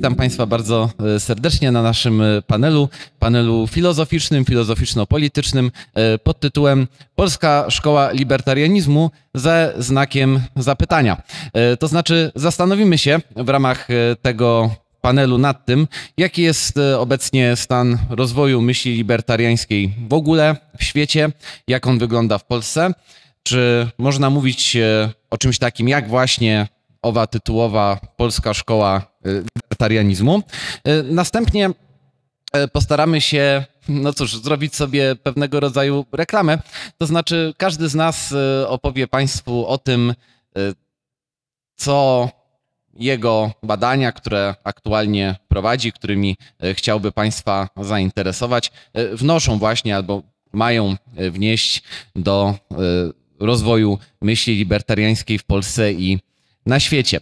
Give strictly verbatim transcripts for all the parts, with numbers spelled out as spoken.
Witam Państwa bardzo serdecznie na naszym panelu, panelu filozoficznym, filozoficzno-politycznym pod tytułem Polska Szkoła Libertarianizmu ze znakiem zapytania. To znaczy zastanowimy się w ramach tego panelu nad tym, jaki jest obecnie stan rozwoju myśli libertariańskiej w ogóle w świecie, jak on wygląda w Polsce, czy można mówić o czymś takim jak właśnie owa tytułowa Polska Szkoła Libertarianizmu. Następnie postaramy się, no cóż, zrobić sobie pewnego rodzaju reklamę, to znaczy każdy z nas opowie Państwu o tym, co jego badania, które aktualnie prowadzi, którymi chciałby Państwa zainteresować, wnoszą właśnie albo mają wnieść do rozwoju myśli libertariańskiej w Polsce i na świecie.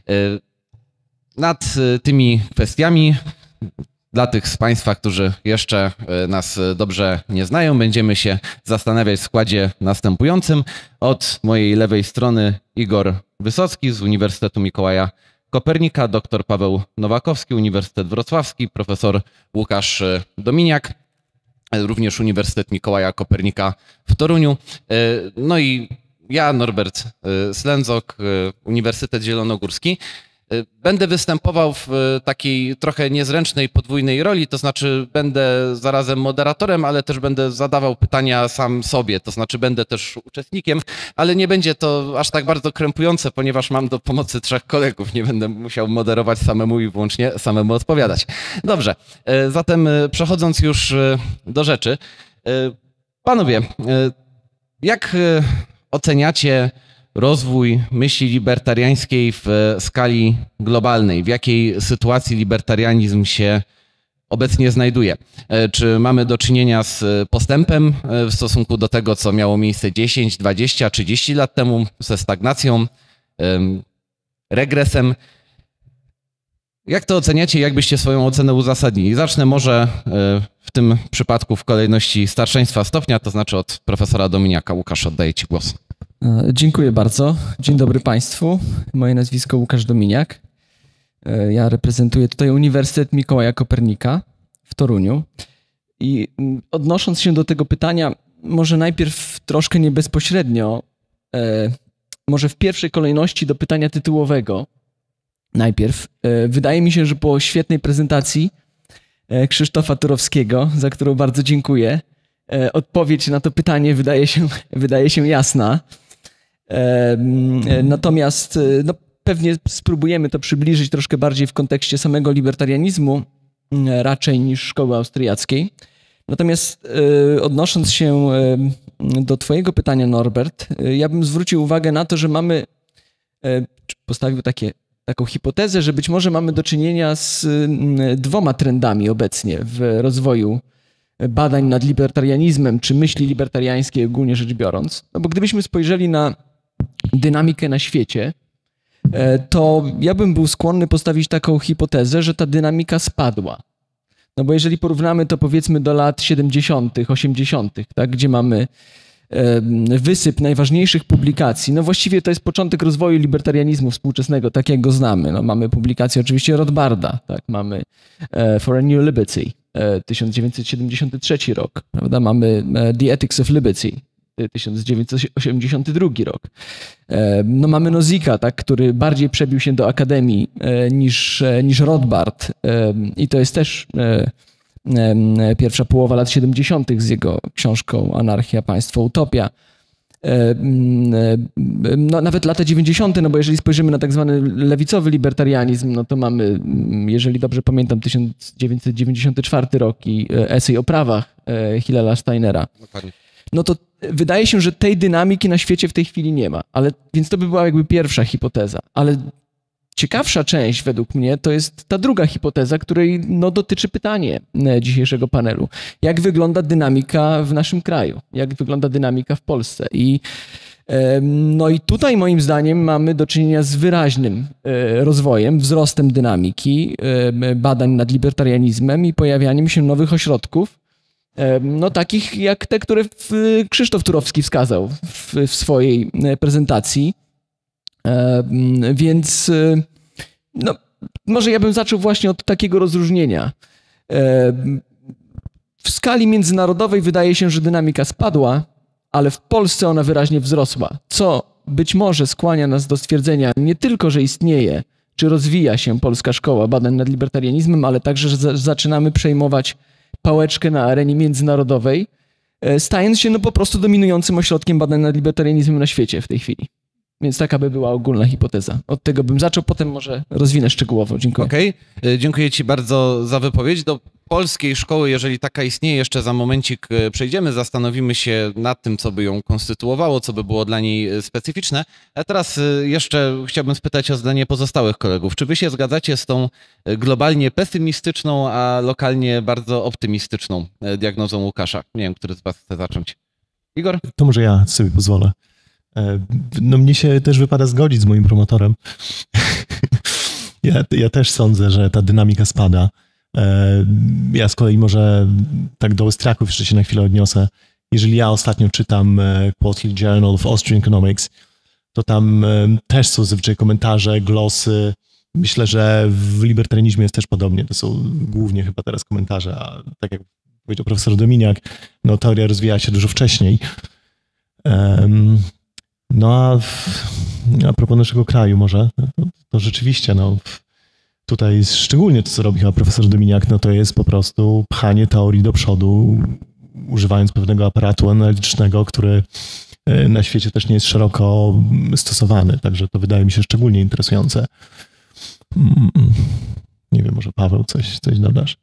Nad tymi kwestiami, dla tych z Państwa, którzy jeszcze nas dobrze nie znają, będziemy się zastanawiać w składzie następującym. Od mojej lewej strony Igor Wysocki z Uniwersytetu Mikołaja Kopernika, dr Paweł Nowakowski, Uniwersytet Wrocławski, profesor Łukasz Dominiak, również Uniwersytet Mikołaja Kopernika w Toruniu. No i ja, Norbert Slędzok, Uniwersytet Zielonogórski. Będę występował w takiej trochę niezręcznej podwójnej roli, to znaczy będę zarazem moderatorem, ale też będę zadawał pytania sam sobie, to znaczy będę też uczestnikiem, ale nie będzie to aż tak bardzo krępujące, ponieważ mam do pomocy trzech kolegów, nie będę musiał moderować samemu i wyłącznie samemu odpowiadać. Dobrze, zatem przechodząc już do rzeczy. Panowie, jak oceniacie rozwój myśli libertariańskiej w skali globalnej? W jakiej sytuacji libertarianizm się obecnie znajduje? Czy mamy do czynienia z postępem w stosunku do tego, co miało miejsce dziesięć, dwadzieścia, trzydzieści lat temu, ze stagnacją, regresem? Jak to oceniacie? Jak byście swoją ocenę uzasadnili? Zacznę może w tym przypadku w kolejności starszeństwa stopnia, to znaczy od profesora Dominiaka. Łukasz, oddaję Ci głos. Dziękuję bardzo. Dzień dobry Państwu. Moje nazwisko Łukasz Dominiak. Ja reprezentuję tutaj Uniwersytet Mikołaja Kopernika w Toruniu. I odnosząc się do tego pytania, może najpierw troszkę nie bezpośrednio, może w pierwszej kolejności do pytania tytułowego. Najpierw. Wydaje mi się, że po świetnej prezentacji Krzysztofa Turowskiego, za którą bardzo dziękuję, odpowiedź na to pytanie wydaje się, wydaje się jasna. Natomiast no, pewnie spróbujemy to przybliżyć troszkę bardziej w kontekście samego libertarianizmu raczej niż szkoły austriackiej. Natomiast odnosząc się do Twojego pytania, Norbert, ja bym zwrócił uwagę na to, że mamy, postawił takie, taką hipotezę, że być może mamy do czynienia z dwoma trendami obecnie w rozwoju badań nad libertarianizmem, czy myśli libertariańskiej ogólnie rzecz biorąc. No bo gdybyśmy spojrzeli na dynamikę na świecie, to ja bym był skłonny postawić taką hipotezę, że ta dynamika spadła. No bo jeżeli porównamy to powiedzmy do lat siedemdziesiątych, osiemdziesiątych, tak, gdzie mamy wysyp najważniejszych publikacji, no właściwie to jest początek rozwoju libertarianizmu współczesnego, tak jak go znamy. No mamy publikację oczywiście Rothbarda, tak, mamy For a New Liberty, tysiąc dziewięćset siedemdziesiąty trzeci rok, prawda? Mamy The Ethics of Liberty, tysiąc dziewięćset osiemdziesiąty drugi rok. No mamy Nozika, tak, który bardziej przebił się do akademii niż, niż Rothbard i to jest też pierwsza połowa lat siedemdziesiątych z jego książką Anarchia, Państwo, Utopia. No, nawet lata dziewięćdziesiąte, no bo jeżeli spojrzymy na tak zwany lewicowy libertarianizm, no to mamy, jeżeli dobrze pamiętam, tysiąc dziewięćset dziewięćdziesiąty czwarty rok i esej o prawach Hillela Steinera. No to wydaje się, że tej dynamiki na świecie w tej chwili nie ma, ale więc to by była jakby pierwsza hipoteza, ale ciekawsza część według mnie to jest ta druga hipoteza, której no, dotyczy pytanie dzisiejszego panelu. Jak wygląda dynamika w naszym kraju? Jak wygląda dynamika w Polsce? I, no i tutaj moim zdaniem mamy do czynienia z wyraźnym rozwojem, wzrostem dynamiki, badań nad libertarianizmem i pojawianiem się nowych ośrodków, no takich jak te, które Krzysztof Turowski wskazał w, w swojej prezentacji. Więc no, może ja bym zaczął właśnie od takiego rozróżnienia. W skali międzynarodowej wydaje się, że dynamika spadła, ale w Polsce ona wyraźnie wzrosła, co być może skłania nas do stwierdzenia nie tylko, że istnieje, czy rozwija się polska szkoła badań nad libertarianizmem, ale także, że zaczynamy przejmować pałeczkę na arenie międzynarodowej, stając się no po prostu dominującym ośrodkiem badań nad libertarianizmem na świecie w tej chwili. Więc taka by była ogólna hipoteza. Od tego bym zaczął, potem może rozwinę szczegółowo. Dziękuję. Okej, okay. Dziękuję ci bardzo za wypowiedź. Do polskiej szkoły, jeżeli taka istnieje, jeszcze za momencik przejdziemy, zastanowimy się nad tym, co by ją konstytuowało, co by było dla niej specyficzne. A teraz jeszcze chciałbym spytać o zdanie pozostałych kolegów. Czy wy się zgadzacie z tą globalnie pesymistyczną, a lokalnie bardzo optymistyczną diagnozą Łukasza? Nie wiem, który z was chce zacząć. Igor? To może ja sobie pozwolę. No mnie się też wypada zgodzić z moim promotorem. Ja, ja też sądzę, że ta dynamika spada. Ja z kolei może tak do Austriaków jeszcze się na chwilę odniosę. Jeżeli ja ostatnio czytam Quarterly Journal of Austrian Economics, to tam też są zazwyczaj komentarze, glosy. Myślę, że w libertarianizmie jest też podobnie. To są głównie chyba teraz komentarze, a tak jak powiedział profesor Dominiak, no teoria rozwija się dużo wcześniej. Um, No a, w, a propos naszego kraju może, to, to rzeczywiście no, tutaj szczególnie to, co robi chyba profesor Dominiak, no to jest po prostu pchanie teorii do przodu, używając pewnego aparatu analitycznego, który na świecie też nie jest szeroko stosowany, także to wydaje mi się szczególnie interesujące. Nie wiem, może Paweł coś, coś dodasz?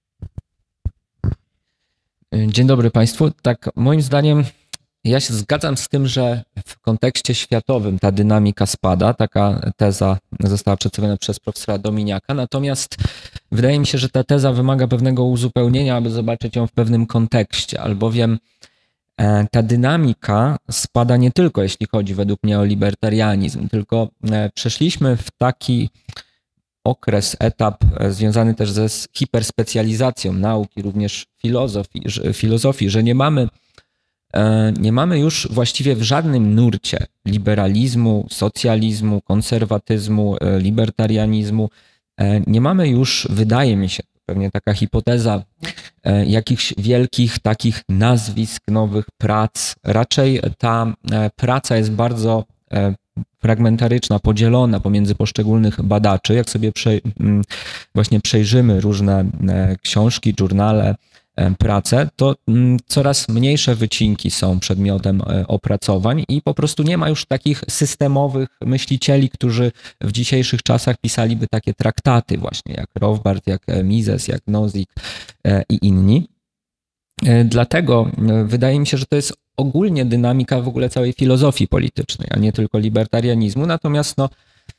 Dzień dobry Państwu. Tak, moim zdaniem ja się zgadzam z tym, że w kontekście światowym ta dynamika spada. Taka teza została przedstawiona przez profesora Dominiaka. Natomiast wydaje mi się, że ta teza wymaga pewnego uzupełnienia, aby zobaczyć ją w pewnym kontekście, albowiem ta dynamika spada nie tylko jeśli chodzi według mnie o libertarianizm, tylko przeszliśmy w taki okres, etap związany też ze hiperspecjalizacją nauki, również filozofii, filozofii, że nie mamy Nie mamy już właściwie w żadnym nurcie liberalizmu, socjalizmu, konserwatyzmu, libertarianizmu, nie mamy już, wydaje mi się, pewnie taka hipoteza, jakichś wielkich takich nazwisk, nowych prac. Raczej ta praca jest bardzo fragmentaryczna, podzielona pomiędzy poszczególnych badaczy. Jak sobie właśnie przejrzymy różne książki, journale, pracę, to coraz mniejsze wycinki są przedmiotem opracowań i po prostu nie ma już takich systemowych myślicieli, którzy w dzisiejszych czasach pisaliby takie traktaty właśnie jak Rothbard, jak Mises, jak Nozick i inni. Dlatego wydaje mi się, że to jest ogólnie dynamika w ogóle całej filozofii politycznej, a nie tylko libertarianizmu. Natomiast no,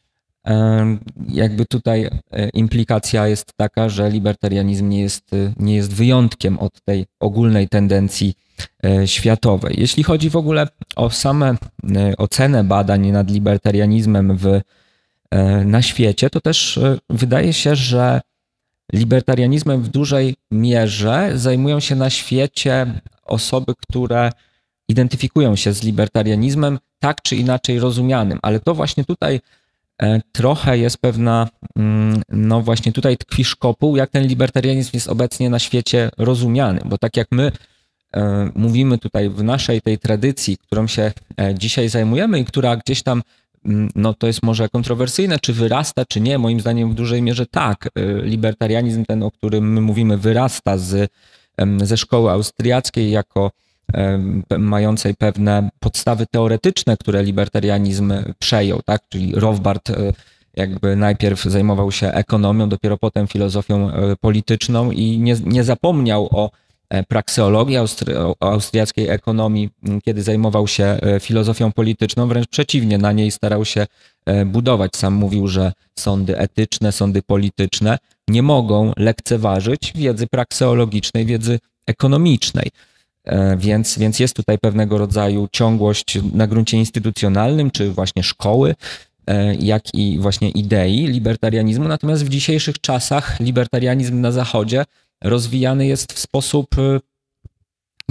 jakby tutaj implikacja jest taka, że libertarianizm nie jest, nie jest wyjątkiem od tej ogólnej tendencji światowej. Jeśli chodzi w ogóle o same ocenę badań nad libertarianizmem w, na świecie, to też wydaje się, że libertarianizmem w dużej mierze zajmują się na świecie osoby, które identyfikują się z libertarianizmem tak czy inaczej rozumianym, ale to właśnie tutaj trochę jest pewna, no właśnie tutaj tkwi szkopuł, jak ten libertarianizm jest obecnie na świecie rozumiany, bo tak jak my mówimy tutaj w naszej tej tradycji, którą się dzisiaj zajmujemy i która gdzieś tam, no to jest może kontrowersyjne, czy wyrasta, czy nie, moim zdaniem w dużej mierze tak. Libertarianizm ten, o którym my mówimy, wyrasta z, ze szkoły austriackiej jako mającej pewne podstawy teoretyczne, które libertarianizm przejął, tak? Czyli Rothbard jakby najpierw zajmował się ekonomią, dopiero potem filozofią polityczną i nie, nie zapomniał o prakseologii, austri o austriackiej ekonomii, kiedy zajmował się filozofią polityczną, wręcz przeciwnie, na niej starał się budować. Sam mówił, że sądy etyczne, sądy polityczne nie mogą lekceważyć wiedzy prakseologicznej, wiedzy ekonomicznej. Więc, więc jest tutaj pewnego rodzaju ciągłość na gruncie instytucjonalnym, czy właśnie szkoły, jak i właśnie idei libertarianizmu. Natomiast w dzisiejszych czasach libertarianizm na Zachodzie rozwijany jest w sposób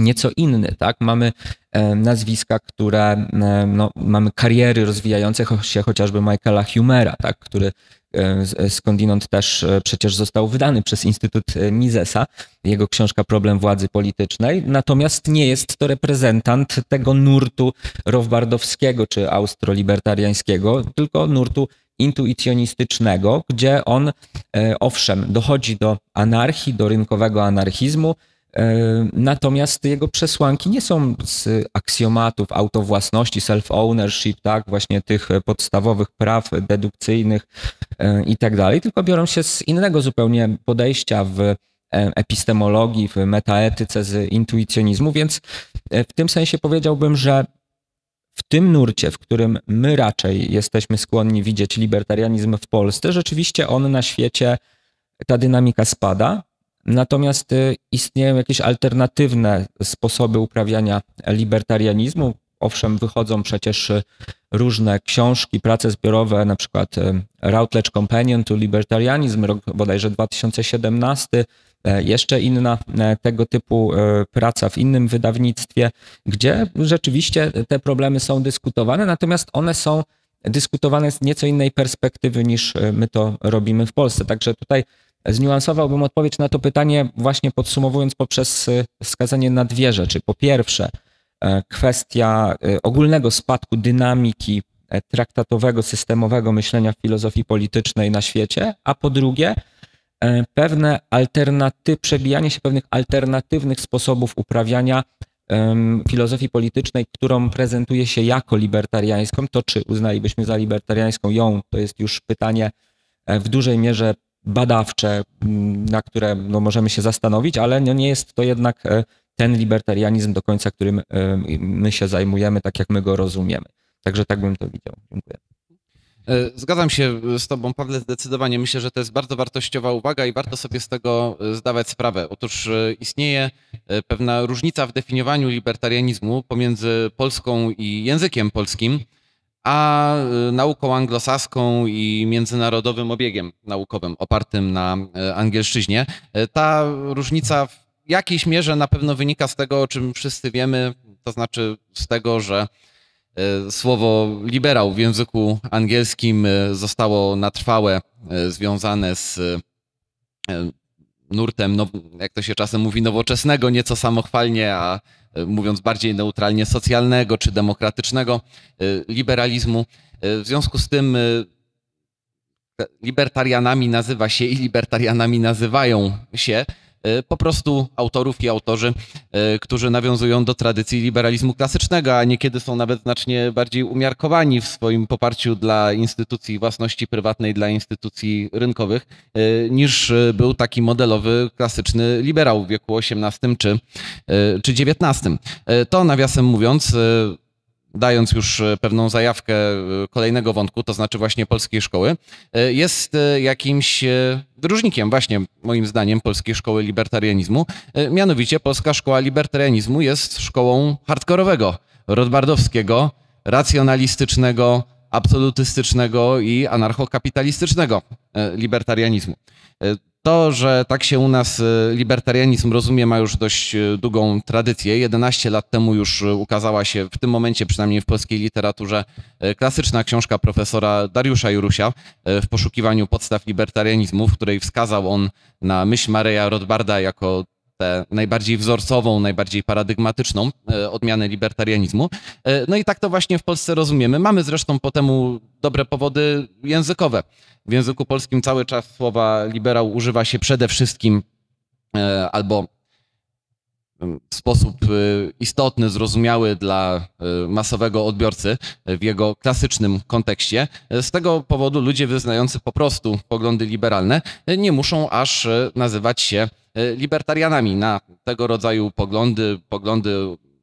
nieco inny, tak? Mamy nazwiska, które, no, mamy kariery rozwijające się chociażby Michaela Humera, tak? Który skądinąd też przecież został wydany przez Instytut Misesa, jego książka Problem władzy politycznej, natomiast nie jest to reprezentant tego nurtu rowbardowskiego czy austrolibertariańskiego, tylko nurtu intuicjonistycznego, gdzie on, owszem, dochodzi do anarchii, do rynkowego anarchizmu, natomiast jego przesłanki nie są z aksjomatów autowłasności, self-ownership, tak, właśnie tych podstawowych praw dedukcyjnych i tak dalej, tylko biorą się z innego zupełnie podejścia w epistemologii, w metaetyce, z intuicjonizmu, więc w tym sensie powiedziałbym, że w tym nurcie, w którym my raczej jesteśmy skłonni widzieć libertarianizm w Polsce, rzeczywiście on na świecie, ta dynamika spada. Natomiast istnieją jakieś alternatywne sposoby uprawiania libertarianizmu. Owszem, wychodzą przecież różne książki, prace zbiorowe, na przykład Routledge Companion to Libertarianism, rok bodajże dwa tysiące siedemnasty, jeszcze inna tego typu praca w innym wydawnictwie, gdzie rzeczywiście te problemy są dyskutowane, natomiast one są dyskutowane z nieco innej perspektywy niż my to robimy w Polsce. Także tutaj zniuansowałbym odpowiedź na to pytanie właśnie podsumowując poprzez wskazanie na dwie rzeczy. Po pierwsze, kwestia ogólnego spadku dynamiki traktatowego, systemowego myślenia w filozofii politycznej na świecie, a po drugie, pewne alternatywy, przebijanie się pewnych alternatywnych sposobów uprawiania um, filozofii politycznej, którą prezentuje się jako libertariańską. To, czy uznalibyśmy za libertariańską ją, to jest już pytanie w dużej mierze badawcze, na które no, możemy się zastanowić, ale no, nie jest to jednak ten libertarianizm do końca, którym my się zajmujemy, tak jak my go rozumiemy. Także tak bym to widział. Dziękuję. Zgadzam się z tobą, Pawle, zdecydowanie. Myślę, że to jest bardzo wartościowa uwaga i warto sobie z tego zdawać sprawę. Otóż istnieje pewna różnica w definiowaniu libertarianizmu pomiędzy Polską i językiem polskim, a nauką anglosaską i międzynarodowym obiegiem naukowym opartym na angielszczyźnie. Ta różnica w jakiejś mierze na pewno wynika z tego, o czym wszyscy wiemy, to znaczy z tego, że słowo liberał w języku angielskim zostało na trwałe związane z nurtem, no, jak to się czasem mówi, nowoczesnego, nieco samochwalnie, a mówiąc bardziej neutralnie, socjalnego czy demokratycznego liberalizmu. W związku z tym libertarianami nazywa się i libertarianami nazywają się po prostu autorów i autorzy, którzy nawiązują do tradycji liberalizmu klasycznego, a niekiedy są nawet znacznie bardziej umiarkowani w swoim poparciu dla instytucji własności prywatnej, dla instytucji rynkowych, niż był taki modelowy, klasyczny liberał w wieku osiemnastym czy, czy dziewiętnastym. To, nawiasem mówiąc, dając już pewną zajawkę kolejnego wątku, to znaczy właśnie polskiej szkoły, jest jakimś wyróżnikiem właśnie, moim zdaniem, polskiej szkoły libertarianizmu. Mianowicie polska szkoła libertarianizmu jest szkołą hardkorowego, rothbardowskiego, racjonalistycznego, absolutystycznego i anarchokapitalistycznego libertarianizmu. To, że tak się u nas libertarianizm rozumie, ma już dość długą tradycję. jedenaście lat temu już ukazała się, w tym momencie przynajmniej w polskiej literaturze, klasyczna książka profesora Dariusza Jurusia W poszukiwaniu podstaw libertarianizmu, w której wskazał on na myśl Murraya Rothbarda jako tę najbardziej wzorcową, najbardziej paradygmatyczną odmianę libertarianizmu. No i tak to właśnie w Polsce rozumiemy. Mamy zresztą po temu dobre powody językowe. W języku polskim cały czas słowa liberał używa się przede wszystkim albo w sposób istotny, zrozumiały dla masowego odbiorcy w jego klasycznym kontekście. Z tego powodu ludzie wyznający po prostu poglądy liberalne nie muszą aż nazywać się libertarianami. Na tego rodzaju poglądy, poglądy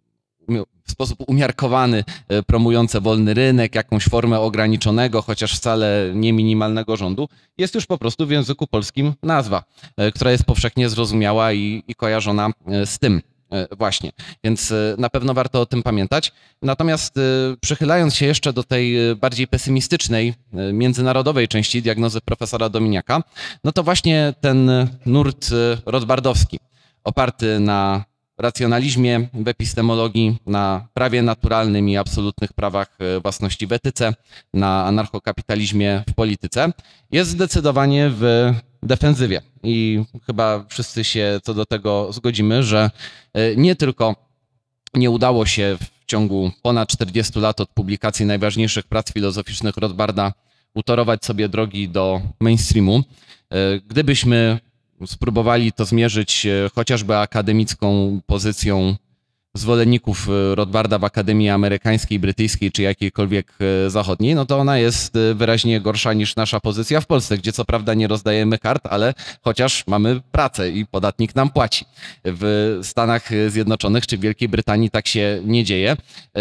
w sposób umiarkowany, promujące wolny rynek, jakąś formę ograniczonego, chociaż wcale nie minimalnego rządu, jest już po prostu w języku polskim nazwa, która jest powszechnie zrozumiała i, i kojarzona z tym właśnie. Więc na pewno warto o tym pamiętać. Natomiast przychylając się jeszcze do tej bardziej pesymistycznej, międzynarodowej części diagnozy profesora Dominiaka, no to właśnie ten nurt rothbardowski, oparty na racjonalizmie w epistemologii, na prawie naturalnym i absolutnych prawach własności w etyce, na anarchokapitalizmie w polityce, jest zdecydowanie w defensywie. I chyba wszyscy się co do tego zgodzimy, że nie tylko nie udało się w ciągu ponad czterdziestu lat od publikacji najważniejszych prac filozoficznych Rothbarda utorować sobie drogi do mainstreamu. Gdybyśmy spróbowali to zmierzyć chociażby akademicką pozycją zwolenników Rothbarda w Akademii Amerykańskiej, Brytyjskiej czy jakiejkolwiek zachodniej, no to ona jest wyraźnie gorsza niż nasza pozycja w Polsce, gdzie co prawda nie rozdajemy kart, ale chociaż mamy pracę i podatnik nam płaci. W Stanach Zjednoczonych czy w Wielkiej Brytanii tak się nie dzieje.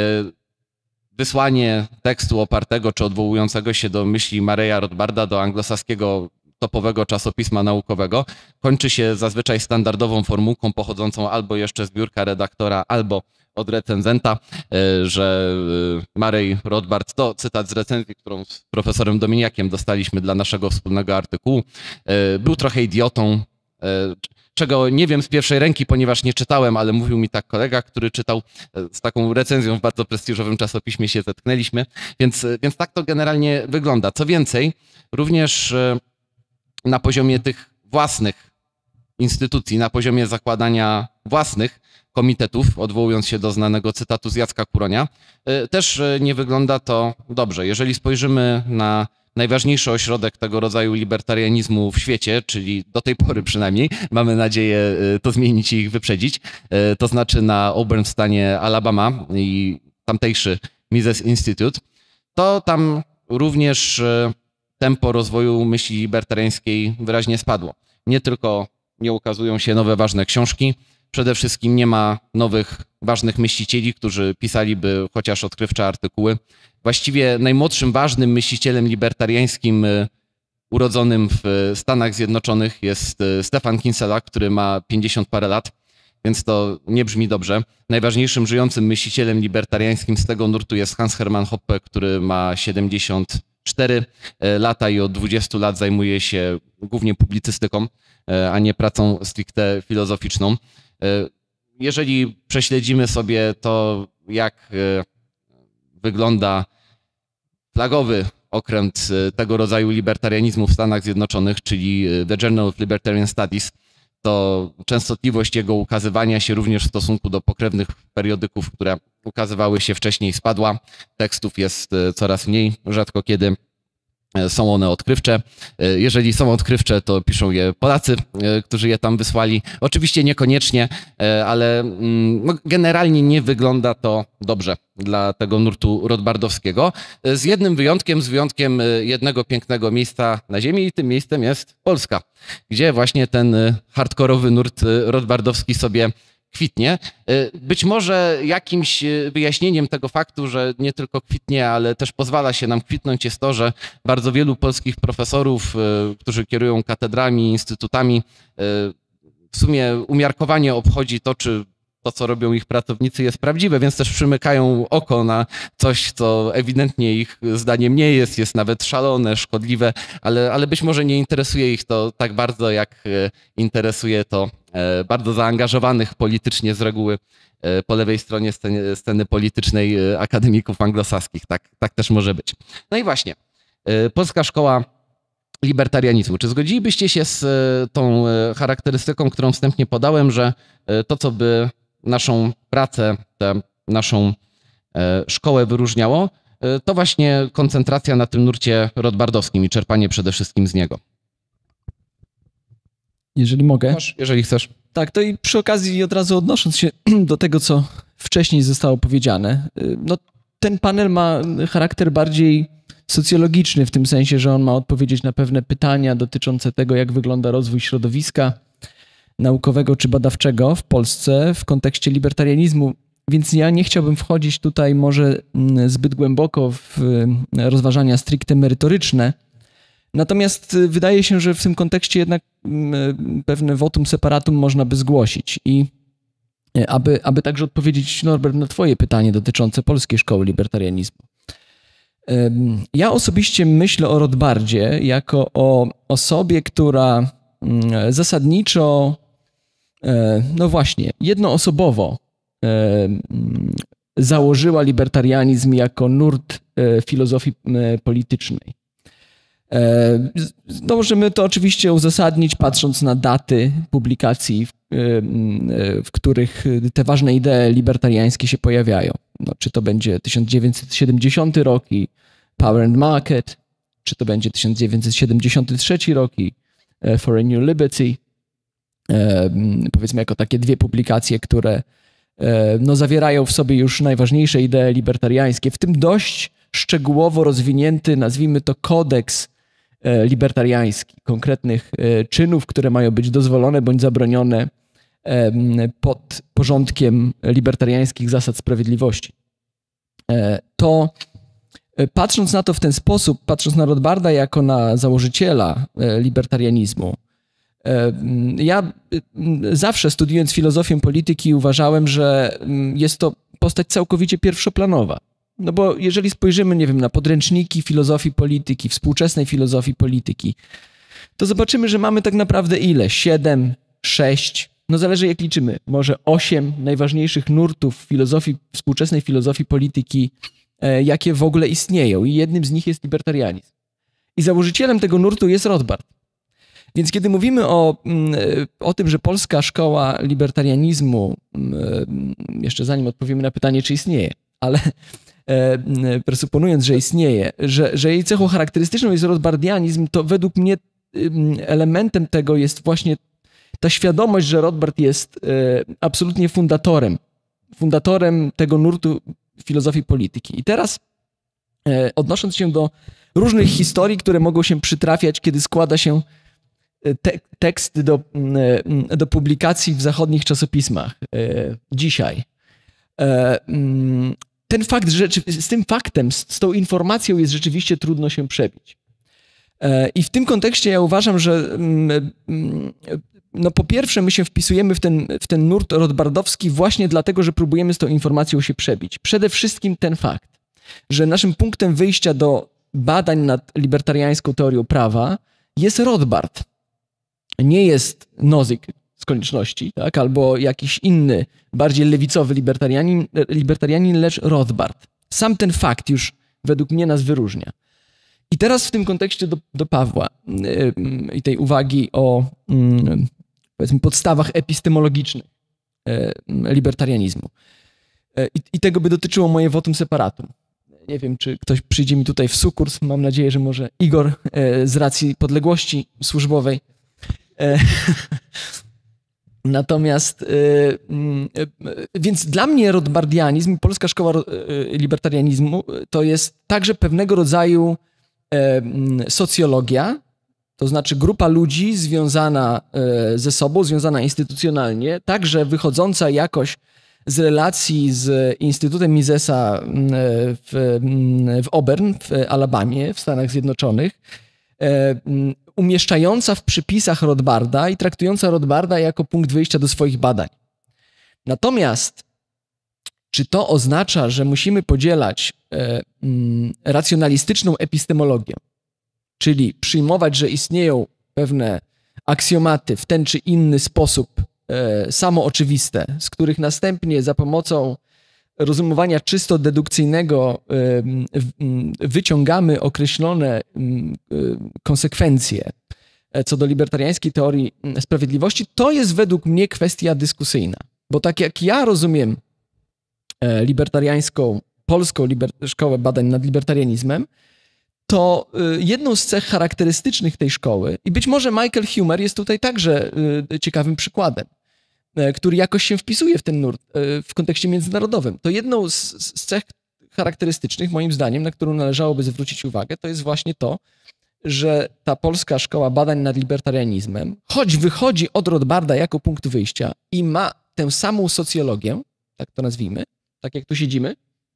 Wysłanie tekstu opartego czy odwołującego się do myśli Murraya Rothbarda do anglosaskiego topowego czasopisma naukowego kończy się zazwyczaj standardową formułką pochodzącą albo jeszcze z biurka redaktora, albo od recenzenta, że Murray Rothbard, to cytat z recenzji, którą z profesorem Dominiakiem dostaliśmy dla naszego wspólnego artykułu, był trochę idiotą, czego nie wiem z pierwszej ręki, ponieważ nie czytałem, ale mówił mi tak kolega, który czytał, z taką recenzją w bardzo prestiżowym czasopiśmie się zetknęliśmy, więc, więc tak to generalnie wygląda. Co więcej, również na poziomie tych własnych instytucji, na poziomie zakładania własnych komitetów, odwołując się do znanego cytatu z Jacka Kuronia, też nie wygląda to dobrze. Jeżeli spojrzymy na najważniejszy ośrodek tego rodzaju libertarianizmu w świecie, czyli do tej pory przynajmniej, mamy nadzieję to zmienić i ich wyprzedzić, to znaczy na Auburn w stanie Alabama i tamtejszy Mises Institute, to tam również tempo rozwoju myśli libertariańskiej wyraźnie spadło. Nie tylko nie ukazują się nowe, ważne książki, przede wszystkim nie ma nowych, ważnych myślicieli, którzy pisaliby chociaż odkrywcze artykuły. Właściwie najmłodszym ważnym myślicielem libertariańskim urodzonym w Stanach Zjednoczonych jest Stefan Kinsella, który ma pięćdziesiąt parę lat, więc to nie brzmi dobrze. Najważniejszym żyjącym myślicielem libertariańskim z tego nurtu jest Hans Hermann Hoppe, który ma siedemdziesiąt cztery lata i od dwudziestu lat zajmuje się głównie publicystyką, a nie pracą stricte filozoficzną. Jeżeli prześledzimy sobie to, jak wygląda flagowy okręt tego rodzaju libertarianizmu w Stanach Zjednoczonych, czyli The Journal of Libertarian Studies, to częstotliwość jego ukazywania się również w stosunku do pokrewnych periodyków, które ukazywały się wcześniej, spadła. Tekstów jest coraz mniej, rzadko kiedy są one odkrywcze. Jeżeli są odkrywcze, to piszą je Polacy, którzy je tam wysłali. Oczywiście niekoniecznie, ale no, generalnie nie wygląda to dobrze dla tego nurtu rothbardowskiego. Z jednym wyjątkiem, z wyjątkiem jednego pięknego miejsca na ziemi i tym miejscem jest Polska, gdzie właśnie ten hardkorowy nurt rothbardowski sobie kwitnie. Być może jakimś wyjaśnieniem tego faktu, że nie tylko kwitnie, ale też pozwala się nam kwitnąć, jest to, że bardzo wielu polskich profesorów, którzy kierują katedrami, instytutami, w sumie umiarkowanie obchodzi to, czy to, co robią ich pracownicy, jest prawdziwe, więc też przymykają oko na coś, co ewidentnie ich zdaniem nie jest, jest nawet szalone, szkodliwe, ale, ale być może nie interesuje ich to tak bardzo, jak interesuje to bardzo zaangażowanych politycznie z reguły po lewej stronie sceny, sceny politycznej akademików anglosaskich. Tak, tak też może być. No i właśnie, Polska Szkoła Libertarianizmu. Czy zgodzilibyście się z tą charakterystyką, którą wstępnie podałem, że to, co by naszą pracę, tę naszą szkołę wyróżniało, to właśnie koncentracja na tym nurcie rothbardowskim i czerpanie przede wszystkim z niego? Jeżeli mogę. Masz, jeżeli chcesz. Tak, to i przy okazji od razu odnosząc się do tego, co wcześniej zostało powiedziane, no ten panel ma charakter bardziej socjologiczny w tym sensie, że on ma odpowiedzieć na pewne pytania dotyczące tego, jak wygląda rozwój środowiska naukowego czy badawczego w Polsce w kontekście libertarianizmu, więc ja nie chciałbym wchodzić tutaj może zbyt głęboko w rozważania stricte merytoryczne. Natomiast wydaje się, że w tym kontekście jednak pewne votum separatum można by zgłosić. I aby, aby także odpowiedzieć, Norbert, na twoje pytanie dotyczące Polskiej Szkoły Libertarianizmu. Ja osobiście myślę o Rothbardzie jako o osobie, która zasadniczo no właśnie, jednoosobowo założyła libertarianizm jako nurt filozofii politycznej. No, możemy to oczywiście uzasadnić, patrząc na daty publikacji, w, w których te ważne idee libertariańskie się pojawiają. No, czy to będzie tysiąc dziewięćset siedemdziesiąty rok i Power and Market, czy to będzie tysiąc dziewięćset siedemdziesiąty trzeci rok i For a New Liberty. Powiedzmy jako takie dwie publikacje, które no, zawierają w sobie już najważniejsze idee libertariańskie, w tym dość szczegółowo rozwinięty, nazwijmy to, kodeks libertariański, konkretnych czynów, które mają być dozwolone bądź zabronione pod porządkiem libertariańskich zasad sprawiedliwości. To patrząc na to w ten sposób, patrząc na Rothbarda jako na założyciela libertarianizmu, ja zawsze studiując filozofię polityki uważałem, że jest to postać całkowicie pierwszoplanowa. No bo jeżeli spojrzymy, nie wiem, na podręczniki filozofii polityki, współczesnej filozofii polityki, to zobaczymy, że mamy tak naprawdę ile? Siedem, sześć, no zależy jak liczymy, może osiem najważniejszych nurtów filozofii, współczesnej filozofii polityki, jakie w ogóle istnieją. I jednym z nich jest libertarianizm. I założycielem tego nurtu jest Rothbard. Więc kiedy mówimy o, o tym, że polska szkoła libertarianizmu, jeszcze zanim odpowiemy na pytanie, czy istnieje, ale presuponując, że istnieje, że, że jej cechą charakterystyczną jest rothbardianizm, to według mnie elementem tego jest właśnie ta świadomość, że Rothbard jest absolutnie fundatorem, fundatorem tego nurtu filozofii polityki. I teraz odnosząc się do różnych historii, które mogą się przytrafiać, kiedy składa się te, tekst do, do publikacji w zachodnich czasopismach dzisiaj. Ten fakt, że z tym faktem, z tą informacją jest rzeczywiście trudno się przebić. I w tym kontekście ja uważam, że no po pierwsze my się wpisujemy w ten, w ten nurt rothbardowski właśnie dlatego, że próbujemy z tą informacją się przebić. Przede wszystkim ten fakt, że naszym punktem wyjścia do badań nad libertariańską teorią prawa jest Rothbard. Nie jest Nozick z konieczności, tak? Albo jakiś inny, bardziej lewicowy libertarianin, libertarianin, lecz Rothbard. Sam ten fakt już według mnie nas wyróżnia. I teraz w tym kontekście do, do Pawła yy, i tej uwagi o yy, powiedzmy podstawach epistemologicznych yy, libertarianizmu. Yy, I tego by dotyczyło moje votum separatum. Nie wiem, czy ktoś przyjdzie mi tutaj w sukurs. Mam nadzieję, że może Igor yy, z racji podległości służbowej. Yy, Natomiast, więc dla mnie rothbardianizm, polska szkoła libertarianizmu to jest także pewnego rodzaju socjologia, to znaczy grupa ludzi związana ze sobą, związana instytucjonalnie, także wychodząca jakoś z relacji z Instytutem Misesa w, w Auburn, w Alabamie, w Stanach Zjednoczonych, umieszczająca w przypisach Rothbarda i traktująca Rothbarda jako punkt wyjścia do swoich badań. Natomiast czy to oznacza, że musimy podzielać e, m, racjonalistyczną epistemologię, czyli przyjmować, że istnieją pewne aksjomaty w ten czy inny sposób e, samooczywiste, z których następnie za pomocą rozumowania czysto dedukcyjnego wyciągamy określone konsekwencje co do libertariańskiej teorii sprawiedliwości, to jest według mnie kwestia dyskusyjna. Bo tak jak ja rozumiem libertariańską, polską liber- szkołę badań nad libertarianizmem, to jedną z cech charakterystycznych tej szkoły, i być może Michael Huemer jest tutaj także ciekawym przykładem, który jakoś się wpisuje w ten nurt w kontekście międzynarodowym. To jedną z, z cech charakterystycznych, moim zdaniem, na którą należałoby zwrócić uwagę, to jest właśnie to, że ta polska szkoła badań nad libertarianizmem, choć wychodzi od Rothbarda jako punkt wyjścia i ma tę samą socjologię, tak to nazwijmy, tak jak tu siedzimy,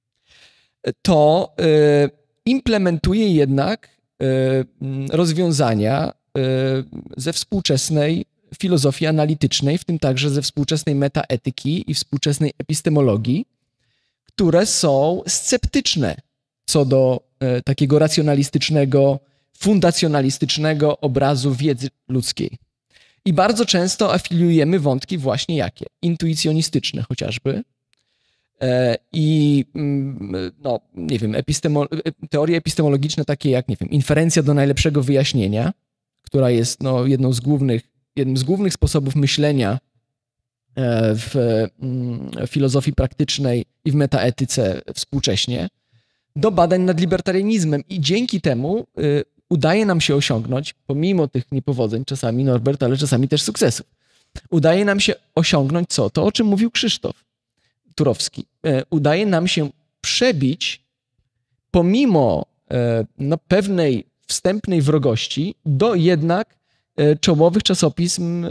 to y, implementuje jednak y, rozwiązania y, ze współczesnej filozofii analitycznej, w tym także ze współczesnej metaetyki i współczesnej epistemologii, które są sceptyczne co do e, takiego racjonalistycznego, fundacjonalistycznego obrazu wiedzy ludzkiej. I bardzo często afiliujemy wątki właśnie jakie? Intuicjonistyczne chociażby. I no, nie wiem, epistemo, teorie epistemologiczne takie jak, nie wiem, inferencja do najlepszego wyjaśnienia, która jest no, jedną z głównych, jednym z głównych sposobów myślenia w filozofii praktycznej i w metaetyce współcześnie, do badań nad libertarianizmem. I dzięki temu udaje nam się osiągnąć, pomimo tych niepowodzeń czasami, Norbert, ale czasami też sukcesów, udaje nam się osiągnąć co? To, o czym mówił Krzysztof Turowski. Udaje nam się przebić pomimo no, pewnej wstępnej wrogości do jednak czołowych czasopism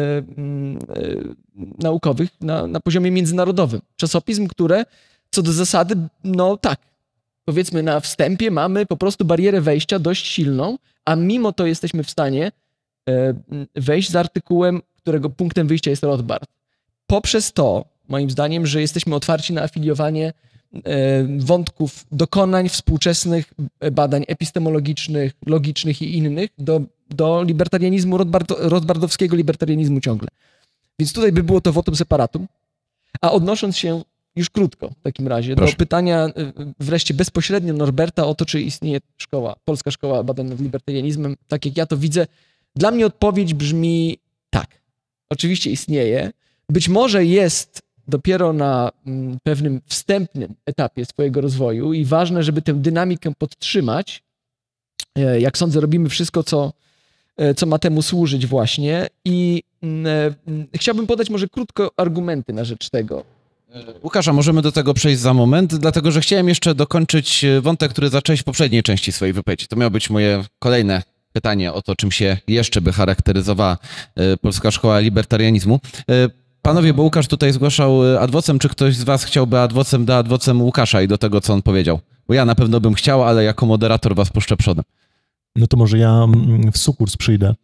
naukowych na, na poziomie międzynarodowym. Czasopism, które co do zasady, no tak, powiedzmy na wstępie mamy po prostu barierę wejścia dość silną, a mimo to jesteśmy w stanie wejść z artykułem, którego punktem wyjścia jest Rothbard. Poprzez to, moim zdaniem, że jesteśmy otwarci na afiliowanie wątków, dokonań współczesnych badań epistemologicznych, logicznych i innych do, do libertarianizmu, Rothbard, rothbardowskiego libertarianizmu ciągle. Więc tutaj by było to votum separatum. A odnosząc się już krótko w takim razie Proszę. do pytania wreszcie bezpośrednio Norberta o to, czy istnieje szkoła, polska szkoła badań nad libertarianizmem, tak jak ja to widzę, dla mnie odpowiedź brzmi tak. Oczywiście istnieje. Być może jest dopiero na pewnym wstępnym etapie swojego rozwoju i ważne, żeby tę dynamikę podtrzymać. Jak sądzę, robimy wszystko, co, co ma temu służyć właśnie. I chciałbym podać może krótko argumenty na rzecz tego. Łukasz, a możemy do tego przejść za moment, dlatego że chciałem jeszcze dokończyć wątek, który zacząłeś w poprzedniej części swojej wypowiedzi. To miało być moje kolejne pytanie o to, czym się jeszcze by charakteryzowała Polska Szkoła Libertarianizmu. Panowie, bo Łukasz tutaj zgłaszał ad vocem, czy ktoś z was chciałby ad vocem do ad vocem Łukasza i do tego, co on powiedział? Bo ja na pewno bym chciał, ale jako moderator was puszczę przodem. No to może ja w sukurs przyjdę.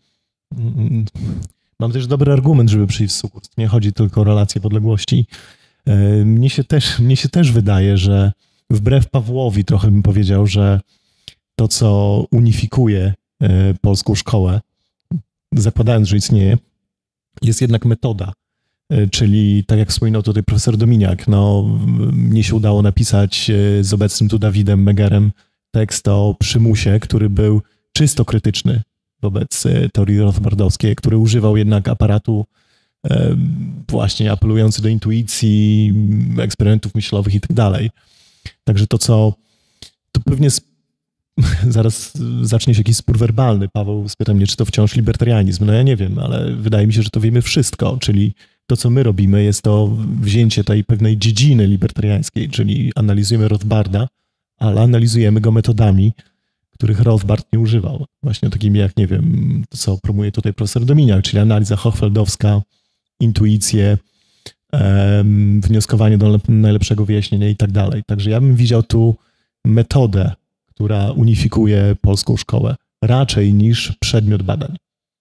Mam też dobry argument, żeby przyjść w sukurs. Nie chodzi tylko o relacje podległości. Mnie się też, mnie się też wydaje, że wbrew Pawłowi trochę bym powiedział, że to, co unifikuje polską szkołę, zakładając, że istnieje, jest jednak metoda. Czyli tak jak wspominał tutaj profesor Dominiak, no mnie się udało napisać z obecnym tu Dawidem Megerem tekst o przymusie, który był czysto krytyczny wobec teorii rothbardowskiej, który używał jednak aparatu właśnie apelujący do intuicji, eksperymentów myślowych i tak dalej. Także to, co to pewnie zaraz zacznie się jakiś spór werbalny. Paweł spyta mnie, czy to wciąż libertarianizm. No ja nie wiem, ale wydaje mi się, że to wiemy wszystko, czyli to, co my robimy, jest to wzięcie tej pewnej dziedziny libertariańskiej, czyli analizujemy Rothbarda, ale analizujemy go metodami, których Rothbard nie używał. Właśnie takimi jak, nie wiem, to co promuje tutaj profesor Dominiak, czyli analiza hochfeldowska, intuicje, um, wnioskowanie do najlepszego wyjaśnienia i tak dalej. Także ja bym widział tu metodę, która unifikuje polską szkołę, raczej niż przedmiot badań.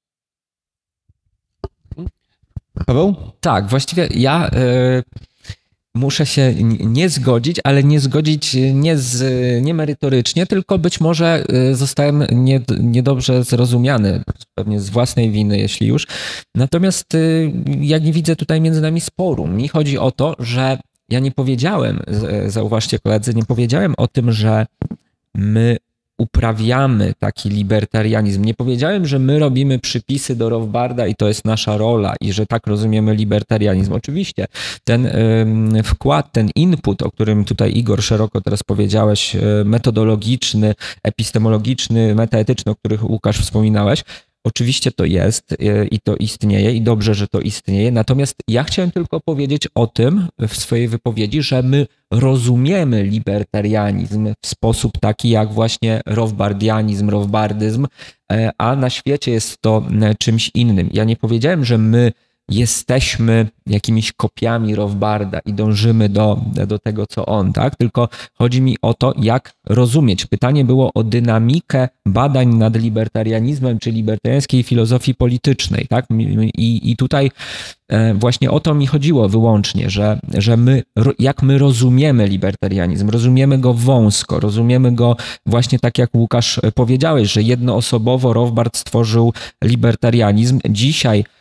Paweł? Tak, właściwie ja y, muszę się nie zgodzić, ale nie zgodzić nie, z, nie merytorycznie, tylko być może zostałem nie, niedobrze zrozumiany, pewnie z własnej winy, jeśli już. Natomiast y, ja nie widzę tutaj między nami sporu. Mi chodzi o to, że ja nie powiedziałem, zauważcie koledzy, nie powiedziałem o tym, że my uprawiamy taki libertarianizm. Nie powiedziałem, że my robimy przypisy do Rothbarda i to jest nasza rola i że tak rozumiemy libertarianizm. Oczywiście ten y, wkład, ten input, o którym tutaj Igor szeroko teraz powiedziałeś, metodologiczny, epistemologiczny, metaetyczny, o których Łukasz wspominałeś, oczywiście to jest i to istnieje i dobrze, że to istnieje. Natomiast ja chciałem tylko powiedzieć o tym w swojej wypowiedzi, że my rozumiemy libertarianizm w sposób taki jak właśnie rothbardianizm, rothbardyzm, a na świecie jest to czymś innym. Ja nie powiedziałem, że my jesteśmy jakimiś kopiami Rothbarda i dążymy do, do tego, co on, tak? Tylko chodzi mi o to, jak rozumieć. Pytanie było o dynamikę badań nad libertarianizmem, czy libertariańskiej filozofii politycznej, tak? I, i tutaj właśnie o to mi chodziło wyłącznie, że, że my, jak my rozumiemy libertarianizm, rozumiemy go wąsko, rozumiemy go właśnie tak, jak Łukasz powiedziałeś, że jednoosobowo Rothbard stworzył libertarianizm. Dzisiaj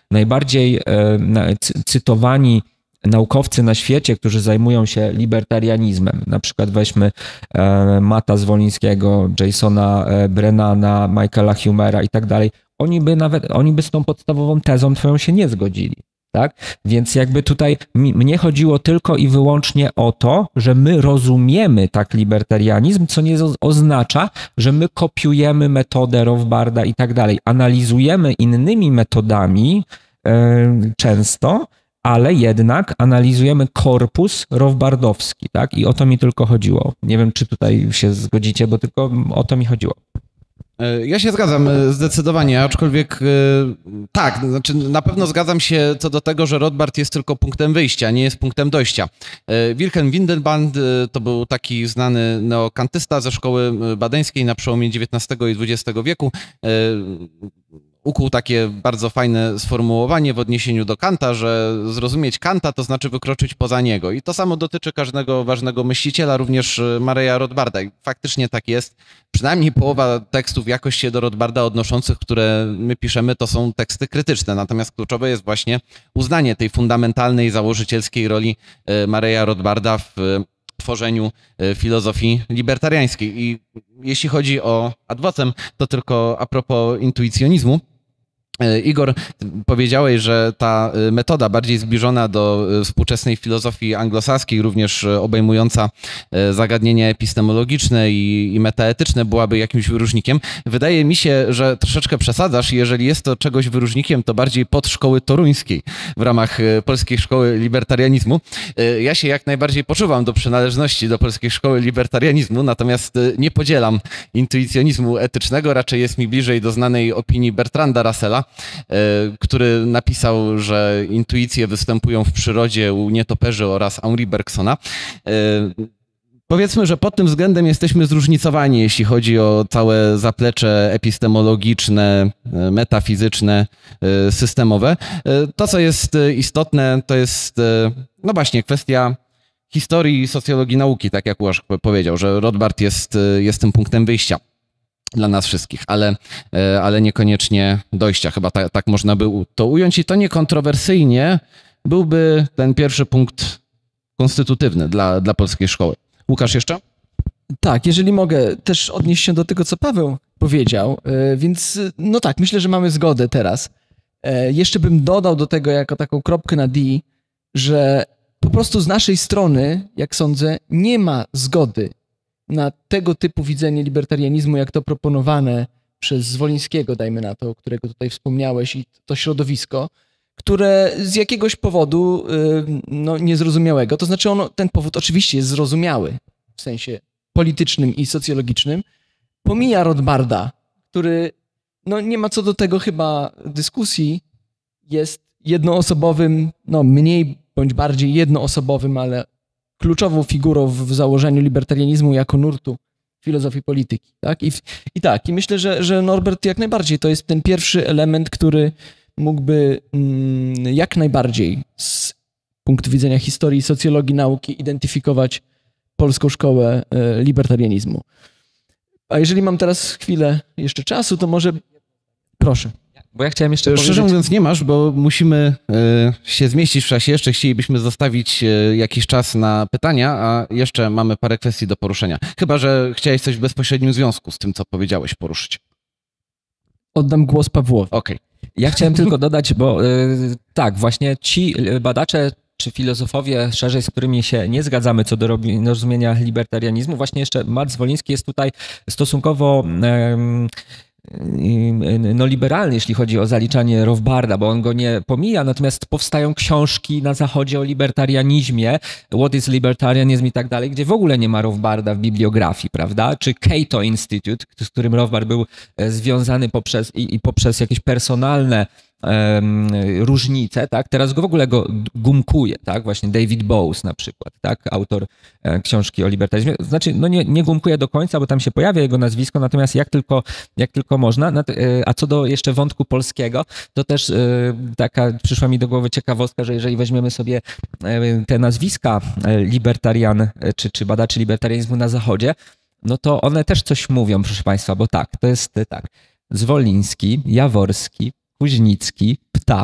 najbardziej cytowani naukowcy na świecie, którzy zajmują się libertarianizmem, na przykład weźmy Matta Zwolińskiego, Jasona Brennana, Michaela Humera i tak dalej, oni by nawet, oni by z tą podstawową tezą twoją się nie zgodzili. Tak? Więc jakby tutaj mi, mnie chodziło tylko i wyłącznie o to, że my rozumiemy tak libertarianizm, co nie oznacza, że my kopiujemy metodę Rothbarda i tak dalej. Analizujemy innymi metodami yy, często, ale jednak analizujemy korpus rothbardowski, tak? I o to mi tylko chodziło. Nie wiem, czy tutaj się zgodzicie, bo tylko o to mi chodziło. Ja się zgadzam zdecydowanie, aczkolwiek tak, znaczy na pewno zgadzam się co do tego, że Rothbard jest tylko punktem wyjścia, nie jest punktem dojścia. Wilhelm Windelband to był taki znany neokantysta ze szkoły badeńskiej na przełomie dziewiętnastego i dwudziestego wieku. Ukuł takie bardzo fajne sformułowanie w odniesieniu do Kanta, że zrozumieć Kanta to znaczy wykroczyć poza niego. I to samo dotyczy każdego ważnego myśliciela, również Murraya Rothbarda. I faktycznie tak jest. Przynajmniej połowa tekstów jakoś się do Rothbarda odnoszących, które my piszemy, to są teksty krytyczne. Natomiast kluczowe jest właśnie uznanie tej fundamentalnej, założycielskiej roli Murraya Rothbarda w tworzeniu filozofii libertariańskiej. I jeśli chodzi o ad vocem, to tylko a propos intuicjonizmu. Igor, powiedziałeś, że ta metoda bardziej zbliżona do współczesnej filozofii anglosaskiej, również obejmująca zagadnienia epistemologiczne i, i metaetyczne, byłaby jakimś wyróżnikiem. Wydaje mi się, że troszeczkę przesadzasz. Jeżeli jest to czegoś wyróżnikiem, to bardziej podszkoły toruńskiej w ramach Polskiej Szkoły Libertarianizmu. Ja się jak najbardziej poczuwam do przynależności do Polskiej Szkoły Libertarianizmu, natomiast nie podzielam intuicjonizmu etycznego. Raczej jest mi bliżej do znanej opinii Bertranda Russella, który napisał, że intuicje występują w przyrodzie u nietoperzy oraz Henri Bergsona. Powiedzmy, że pod tym względem jesteśmy zróżnicowani, jeśli chodzi o całe zaplecze epistemologiczne, metafizyczne, systemowe. To, co jest istotne, to jest no właśnie kwestia historii i socjologii nauki, tak jak Łukasz powiedział, że Rothbard jest, jest tym punktem wyjścia dla nas wszystkich, ale, ale niekoniecznie dojścia. Chyba ta, tak można by to ująć i to niekontrowersyjnie byłby ten pierwszy punkt konstytutywny dla, dla polskiej szkoły. Łukasz jeszcze? Tak, jeżeli mogę też odnieść się do tego, co Paweł powiedział, więc no tak, myślę, że mamy zgodę teraz. Jeszcze bym dodał do tego jako taką kropkę na D, że po prostu z naszej strony, jak sądzę, nie ma zgody na tego typu widzenie libertarianizmu, jak to proponowane przez Zwolińskiego, dajmy na to, którego tutaj wspomniałeś, i to środowisko, które z jakiegoś powodu no, niezrozumiałego, to znaczy ono, ten powód oczywiście jest zrozumiały w sensie politycznym i socjologicznym, pomija Rothbarda, który no, nie ma co do tego chyba dyskusji, jest jednoosobowym, no mniej bądź bardziej jednoosobowym, ale kluczową figurą w założeniu libertarianizmu jako nurtu filozofii polityki. Tak? I, i tak, i myślę, że, że Norbert jak najbardziej to jest ten pierwszy element, który mógłby mm, jak najbardziej z punktu widzenia historii i socjologii nauki identyfikować polską szkołę e, libertarianizmu. A jeżeli mam teraz chwilę jeszcze czasu, to może proszę. Bo ja chciałem jeszcze Szczerze powiedzieć... mówiąc nie masz, bo musimy y, się zmieścić w czasie. Jeszcze chcielibyśmy zostawić y, jakiś czas na pytania, a jeszcze mamy parę kwestii do poruszenia. Chyba że chciałeś coś w bezpośrednim związku z tym, co powiedziałeś, poruszyć. Oddam głos Pawłowi. Okej. Okay. Ja chciałem tylko dodać, bo y, tak, właśnie ci badacze czy filozofowie szerzej, z którymi się nie zgadzamy co do rozumienia libertarianizmu, właśnie jeszcze Matt Zwoliński jest tutaj stosunkowo... Y, no liberalny, jeśli chodzi o zaliczanie Rothbarda, bo on go nie pomija, natomiast powstają książki na zachodzie o libertarianizmie, What is Libertarianism i tak dalej, gdzie w ogóle nie ma Rothbarda w bibliografii, prawda? Czy Cato Institute, z którym Rothbard był związany poprzez, i, i poprzez jakieś personalne um, różnice, tak? Teraz go w ogóle go gumkuje, tak? Właśnie David Bowes na przykład, tak? Autor e, książki o libertaryzmie. Znaczy, no nie, nie gumkuje do końca, bo tam się pojawia jego nazwisko, natomiast jak tylko, jak tylko można. A co do jeszcze wątku polskiego, to też e, taka przyszła mi do głowy ciekawostka, że jeżeli weźmiemy sobie e, te nazwiska libertarian, czy, czy badaczy libertarianizmu na zachodzie, no to one też coś mówią, proszę Państwa, bo tak, to jest tak, Zwoliński, Jaworski, Kuźnicki, Ptak,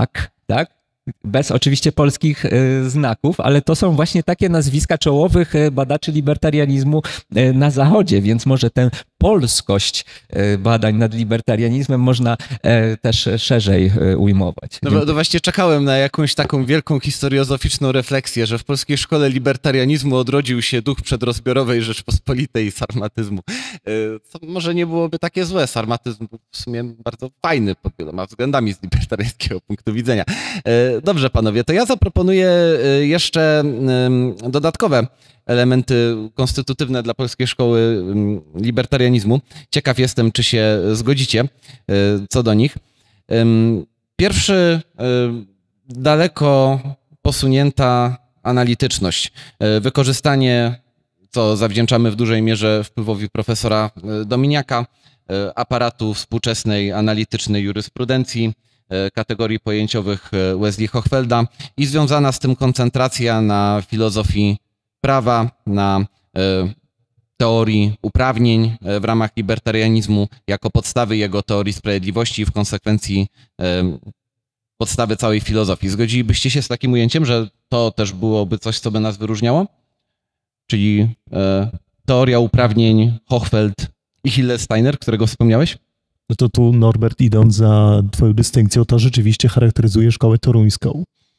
tak? Bez oczywiście polskich y, znaków, ale to są właśnie takie nazwiska czołowych y, badaczy libertarianizmu y, na Zachodzie, więc może tę polskość y, badań nad libertarianizmem można y, też szerzej y, ujmować. No, no właśnie czekałem na jakąś taką wielką historiozoficzną refleksję, że w polskiej szkole libertarianizmu odrodził się duch przedrozbiorowej Rzeczpospolitej sarmatyzmu. Y, co może nie byłoby takie złe. Sarmatyzm był w sumie bardzo fajny pod wieloma względami z libertariańskiego punktu widzenia. Y, Dobrze, panowie, to ja zaproponuję jeszcze dodatkowe elementy konstytutywne dla polskiej szkoły libertarianizmu. Ciekaw jestem, czy się zgodzicie co do nich. Pierwszy, daleko posunięta analityczność, wykorzystanie, co zawdzięczamy w dużej mierze wpływowi profesora Dominiaka, aparatu współczesnej analitycznej jurysprudencji, kategorii pojęciowych Wesley Hochfelda i związana z tym koncentracja na filozofii prawa, na teorii uprawnień w ramach libertarianizmu jako podstawy jego teorii sprawiedliwości i w konsekwencji podstawy całej filozofii. Zgodzilibyście się z takim ujęciem, że to też byłoby coś, co by nas wyróżniało? Czyli teoria uprawnień Hochfeld i Hillesteiner, którego wspomniałeś? No to tu, Norbert, idąc za twoją dystynkcją, to rzeczywiście charakteryzuje szkołę toruńską.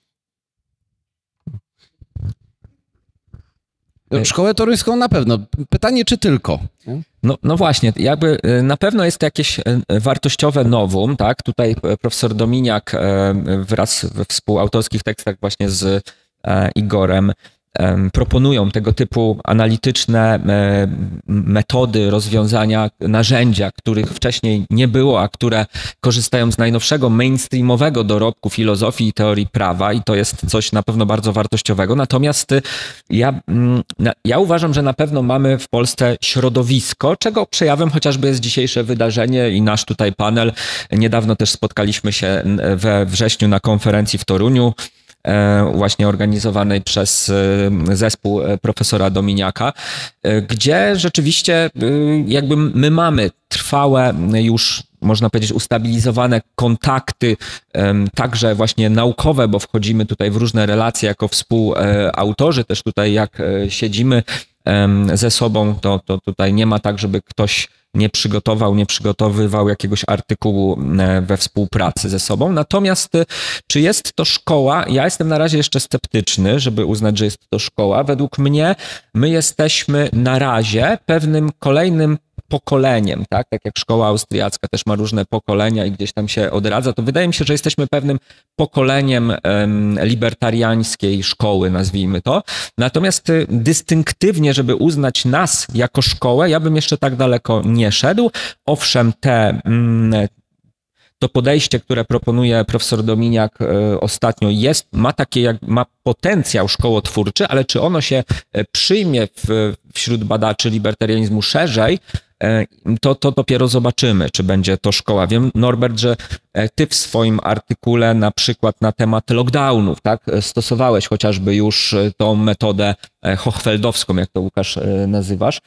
Szkołę toruńską na pewno. Pytanie, czy tylko? No, no właśnie, jakby na pewno jest to jakieś wartościowe nowum, tak? Tutaj profesor Dominiak wraz we współautorskich tekstach właśnie z Igorem proponują tego typu analityczne metody rozwiązania, narzędzia, których wcześniej nie było, a które korzystają z najnowszego mainstreamowego dorobku filozofii i teorii prawa i to jest coś na pewno bardzo wartościowego. Natomiast ja, ja uważam, że na pewno mamy w Polsce środowisko, czego przejawem chociażby jest dzisiejsze wydarzenie i nasz tutaj panel. Niedawno też spotkaliśmy się we wrześniu na konferencji w Toruniu, właśnie organizowanej przez zespół profesora Dominiaka, gdzie rzeczywiście jakby my mamy trwałe już, można powiedzieć, ustabilizowane kontakty, także właśnie naukowe, bo wchodzimy tutaj w różne relacje jako współautorzy, też tutaj jak siedzimy ze sobą, to, to tutaj nie ma tak, żeby ktoś nie przygotował, nie przygotowywał jakiegoś artykułu we współpracy ze sobą. Natomiast czy jest to szkoła? Ja jestem na razie jeszcze sceptyczny, żeby uznać, że jest to szkoła. Według mnie my jesteśmy na razie pewnym kolejnym pokoleniem, tak? Tak jak szkoła austriacka też ma różne pokolenia i gdzieś tam się odradza, to wydaje mi się, że jesteśmy pewnym pokoleniem um, libertariańskiej szkoły, nazwijmy to. Natomiast y, dystynktywnie, żeby uznać nas jako szkołę, ja bym jeszcze tak daleko nie szedł. Owszem, te mm, to podejście, które proponuje profesor Dominiak y, ostatnio jest, ma takie, jak, ma potencjał szkołotwórczy, ale czy ono się przyjmie w, wśród badaczy libertarianizmu szerzej, To, to dopiero zobaczymy, czy będzie to szkoła. Wiem, Norbert, że ty w swoim artykule na przykład na temat lockdownów, tak, stosowałeś chociażby już tą metodę hochfeldowską, jak to Łukasz nazywasz.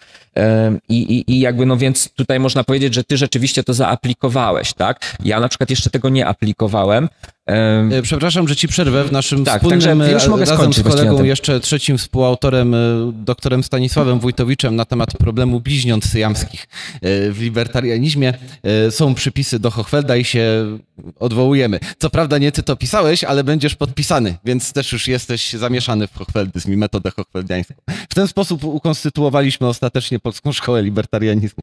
I, i, i jakby, no więc tutaj można powiedzieć, że ty rzeczywiście to zaaplikowałeś, tak? Ja na przykład jeszcze tego nie aplikowałem. Przepraszam, że ci przerwę w naszym tak, wspólnym, już mogę razem z kolegą, jeszcze trzecim współautorem, doktorem Stanisławem Wójtowiczem na temat problemu bliźniąt syjamskich w libertarianizmie. Są przypisy do Hochfelda i się odwołujemy. Co prawda nie ty to pisałeś, ale będziesz podpisany, więc też już jesteś zamieszany w hochfeldyzm i metodę hochfeldiańską. W ten sposób ukonstytuowaliśmy ostatecznie Polską Szkołę Libertarianizmu.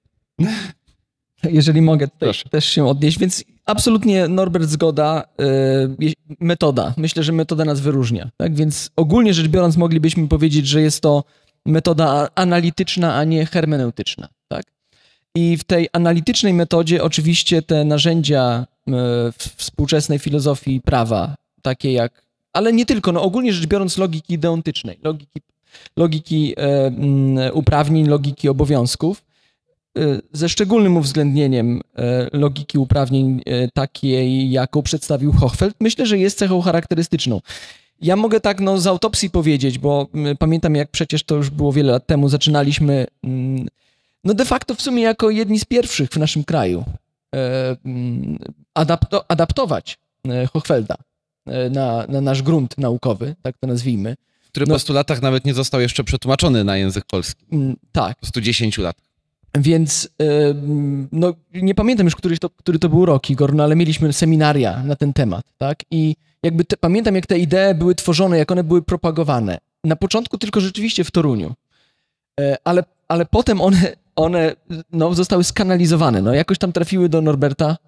Jeżeli mogę tutaj też się odnieść, więc absolutnie, Norbert, zgoda, yy, metoda. Myślę, że metoda nas wyróżnia. Tak? Więc ogólnie rzecz biorąc moglibyśmy powiedzieć, że jest to metoda analityczna, a nie hermeneutyczna. Tak? I w tej analitycznej metodzie oczywiście te narzędzia yy, współczesnej filozofii prawa, takie jak, ale nie tylko, no ogólnie rzecz biorąc logiki deontycznej, logiki, logiki yy, uprawnień, logiki obowiązków, ze szczególnym uwzględnieniem logiki uprawnień takiej, jaką przedstawił Hochfeld, myślę, że jest cechą charakterystyczną. Ja mogę tak no, z autopsji powiedzieć, bo pamiętam, jak przecież to już było wiele lat temu, zaczynaliśmy no de facto w sumie jako jedni z pierwszych w naszym kraju adapto, adaptować Hochfelda. na, na nasz grunt naukowy, tak to nazwijmy. Który no, po stu latach nawet nie został jeszcze przetłumaczony na język polski. Tak. Po stu dziesięciu latach. Więc no, nie pamiętam już, który to, który to był rok, Igor, no, ale mieliśmy seminaria na ten temat, tak? I jakby te, pamiętam, jak te idee były tworzone, jak one były propagowane. Na początku tylko rzeczywiście w Toruniu, ale, ale potem one, one no, zostały skanalizowane, no, jakoś tam trafiły do Norberta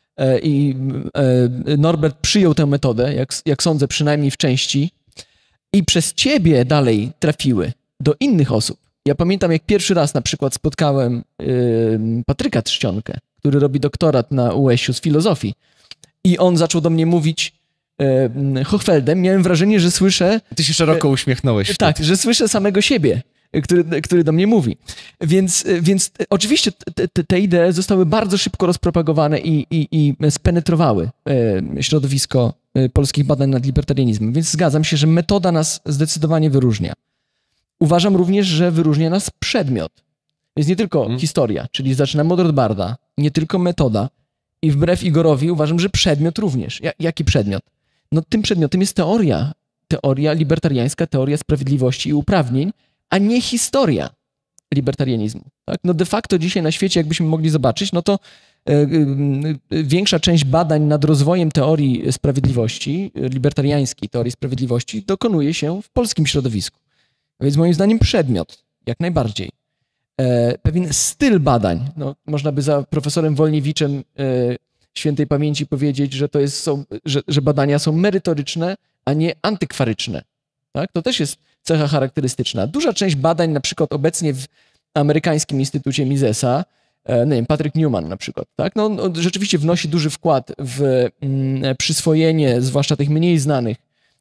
i Norbert przyjął tę metodę, jak, jak sądzę, przynajmniej w części, i przez ciebie dalej trafiły do innych osób. Ja pamiętam, jak pierwszy raz na przykład spotkałem y, Patryka Trzcionkę, który robi doktorat na U S-u z filozofii, i on zaczął do mnie mówić y, Hochfeldem. Miałem wrażenie, że słyszę... Ty się szeroko uśmiechnąłeś. Y, tak, że słyszę samego siebie, który, który do mnie mówi. Więc, więc oczywiście te, te, te idee zostały bardzo szybko rozpropagowane i, i, i spenetrowały y, środowisko y, polskich badań nad libertarianizmem. Więc zgadzam się, że metoda nas zdecydowanie wyróżnia. Uważam również, że wyróżnia nas przedmiot. Jest nie tylko hmm. historia, czyli zaczynamy od Rothbarda, nie tylko metoda. I wbrew Igorowi uważam, że przedmiot również. Ja, jaki przedmiot? No tym przedmiotem jest teoria. Teoria libertariańska, teoria sprawiedliwości i uprawnień, a nie historia libertarianizmu. Tak? No de facto dzisiaj na świecie, jakbyśmy mogli zobaczyć, no to y, y, większa część badań nad rozwojem teorii sprawiedliwości, libertariańskiej teorii sprawiedliwości, dokonuje się w polskim środowisku. Więc moim zdaniem przedmiot, jak najbardziej. E, pewien styl badań. No, można by za profesorem Wolniewiczem e, świętej pamięci powiedzieć, że, to jest, są, że, że badania są merytoryczne, a nie antykwaryczne. Tak? To też jest cecha charakterystyczna. Duża część badań, na przykład obecnie w amerykańskim instytucie Misesa, e, nie wiem, Patrick Newman na przykład, tak? No, on rzeczywiście wnosi duży wkład w mm, przyswojenie, zwłaszcza tych mniej znanych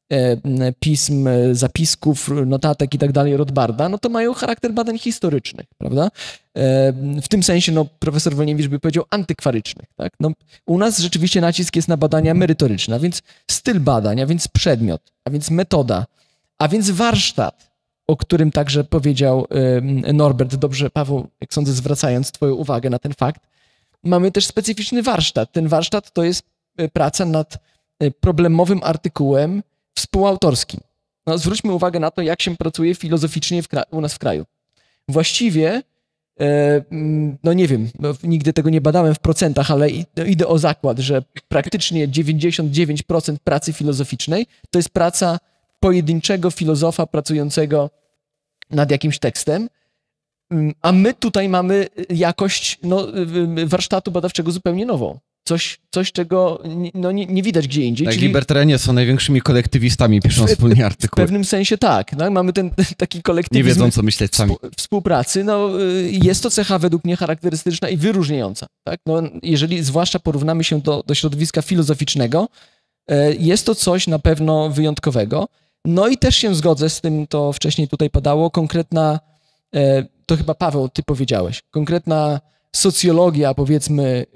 pism, zapisków, notatek i tak dalej Rothbarda, no to mają charakter badań historycznych, prawda? W tym sensie, no, profesor Wolniewicz by powiedział antykwarycznych, tak? No, u nas rzeczywiście nacisk jest na badania merytoryczne, a więc styl badań, a więc przedmiot, a więc metoda, a więc warsztat, o którym także powiedział Norbert, dobrze, Paweł, jak sądzę, zwracając twoją uwagę na ten fakt, mamy też specyficzny warsztat. Ten warsztat to jest praca nad problemowym artykułem współautorskim. No, zwróćmy uwagę na to, jak się pracuje filozoficznie w u nas w kraju. Właściwie, e, no nie wiem, no, nigdy tego nie badałem w procentach, ale idę o zakład, że praktycznie dziewięćdziesiąt dziewięć procent pracy filozoficznej to jest praca pojedynczego filozofa pracującego nad jakimś tekstem, a my tutaj mamy jakość no, warsztatu badawczego zupełnie nową. Coś, coś czego no, nie, nie widać gdzie indziej. Tak, czyli libertarianie są największzymi kolektywistami, piszą wspólnie artykuły. W pewnym sensie tak. No, mamy ten taki kolektywizm. Nie wiedzą, co myśleć sami. Współpracy. No, jest to cecha według mnie charakterystyczna i wyróżniająca. Tak? No, jeżeli zwłaszcza porównamy się do, do środowiska filozoficznego, jest to coś na pewno wyjątkowego. No i też się zgodzę z tym, to wcześniej tutaj padało, konkretna, to chyba Paweł, ty powiedziałeś, konkretna socjologia, powiedzmy,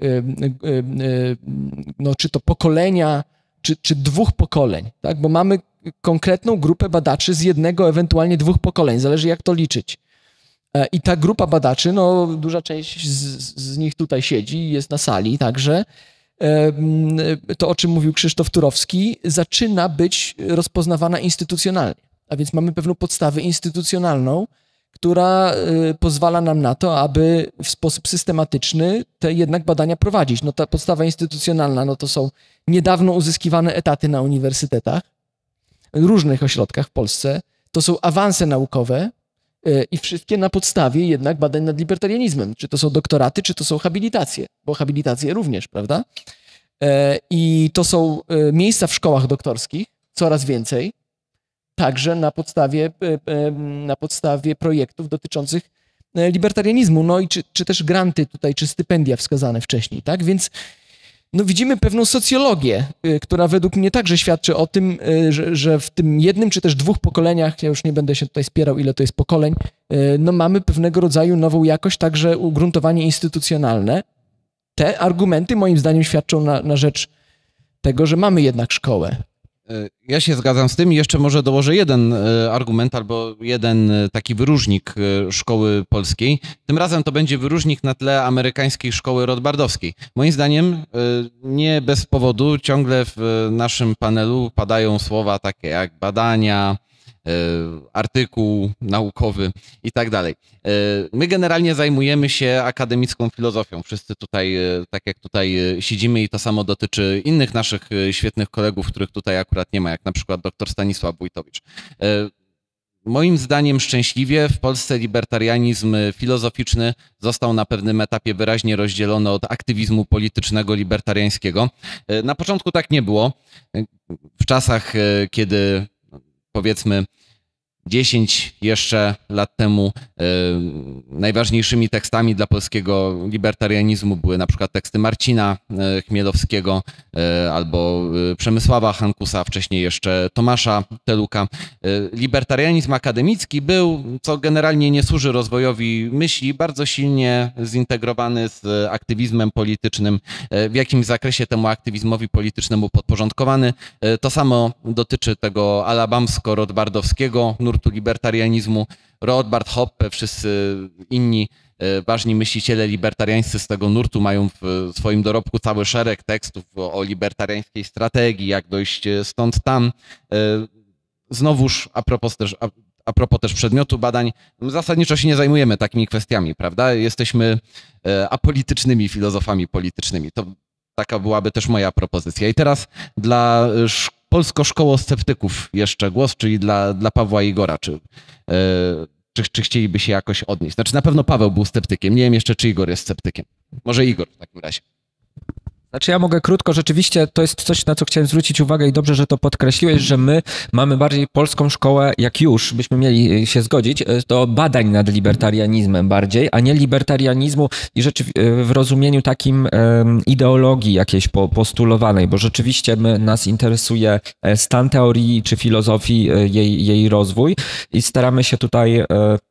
no, czy to pokolenia, czy, czy dwóch pokoleń, tak? Bo mamy konkretną grupę badaczy z jednego, ewentualnie dwóch pokoleń, zależy jak to liczyć. I ta grupa badaczy, no duża część z, z nich tutaj siedzi, jest na sali także, to o czym mówił Krzysztof Turowski, zaczyna być rozpoznawana instytucjonalnie. A więc mamy pewną podstawę instytucjonalną, która pozwala nam na to, aby w sposób systematyczny te jednak badania prowadzić. No ta podstawa instytucjonalna, no to są niedawno uzyskiwane etaty na uniwersytetach, w różnych ośrodkach w Polsce, to są awanse naukowe i wszystkie na podstawie jednak badań nad libertarianizmem. Czy to są doktoraty, czy to są habilitacje, bo habilitacje również, prawda? I to są miejsca w szkołach doktorskich, coraz więcej, także na podstawie, na podstawie projektów dotyczących libertarianizmu, no i czy, czy też granty tutaj, czy stypendia wskazane wcześniej, tak? Więc no widzimy pewną socjologię, która według mnie także świadczy o tym, że, że w tym jednym czy też dwóch pokoleniach, ja już nie będę się tutaj spierał, ile to jest pokoleń, no mamy pewnego rodzaju nową jakość, także ugruntowanie instytucjonalne. Te argumenty moim zdaniem świadczą na, na rzecz tego, że mamy jednak szkołę. Ja się zgadzam z tym i jeszcze może dołożę jeden argument albo jeden taki wyróżnik szkoły polskiej. Tym razem to będzie wyróżnik na tle amerykańskiej szkoły rothbardowskiej. Moim zdaniem nie bez powodu ciągle w naszym panelu padają słowa takie jak badania, artykuł naukowy i tak dalej. My generalnie zajmujemy się akademicką filozofią. Wszyscy tutaj, tak jak tutaj siedzimy i to samo dotyczy innych naszych świetnych kolegów, których tutaj akurat nie ma, jak na przykład dr Stanisław Wójtowicz. Moim zdaniem szczęśliwie w Polsce libertarianizm filozoficzny został na pewnym etapie wyraźnie rozdzielony od aktywizmu politycznego libertariańskiego. Na początku tak nie było. W czasach, kiedy powiedzmy dziesięć jeszcze lat temu e, najważniejszymi tekstami dla polskiego libertarianizmu były na przykład teksty Marcina e, Chmielowskiego e, albo e, Przemysława Hankusa, wcześniej jeszcze Tomasza Teluka. E, libertarianizm akademicki był, co generalnie nie służy rozwojowi myśli, bardzo silnie zintegrowany z aktywizmem politycznym, e, w jakimś zakresie temu aktywizmowi politycznemu podporządkowany. E, to samo dotyczy tego alabamsko-rothbardowskiego nurtu libertarianizmu. Rothbard, Hoppe, wszyscy inni ważni myśliciele libertariańscy z tego nurtu mają w swoim dorobku cały szereg tekstów o libertariańskiej strategii, jak dojść stąd tam. Znowuż a propos też, a, a propos też przedmiotu badań, zasadniczo się nie zajmujemy takimi kwestiami, prawda? Jesteśmy apolitycznymi filozofami politycznymi. To taka byłaby też moja propozycja. I teraz dla polsko-szkołosceptyków jeszcze głos, czyli dla, dla Pawła i Igora. Czy, yy, czy, czy chcieliby się jakoś odnieść? Znaczy na pewno Paweł był sceptykiem. Nie wiem jeszcze, czy Igor jest sceptykiem. Może Igor w takim razie. Znaczy ja mogę krótko, rzeczywiście to jest coś, na co chciałem zwrócić uwagę i dobrze, że to podkreśliłeś, że my mamy bardziej polską szkołę, jak już byśmy mieli się zgodzić, do badań nad libertarianizmem bardziej, a nie libertarianizmu i rzeczywiście w rozumieniu takim um, ideologii jakiejś po, postulowanej, bo rzeczywiście my, nas interesuje stan teorii czy filozofii, jej, jej rozwój i staramy się tutaj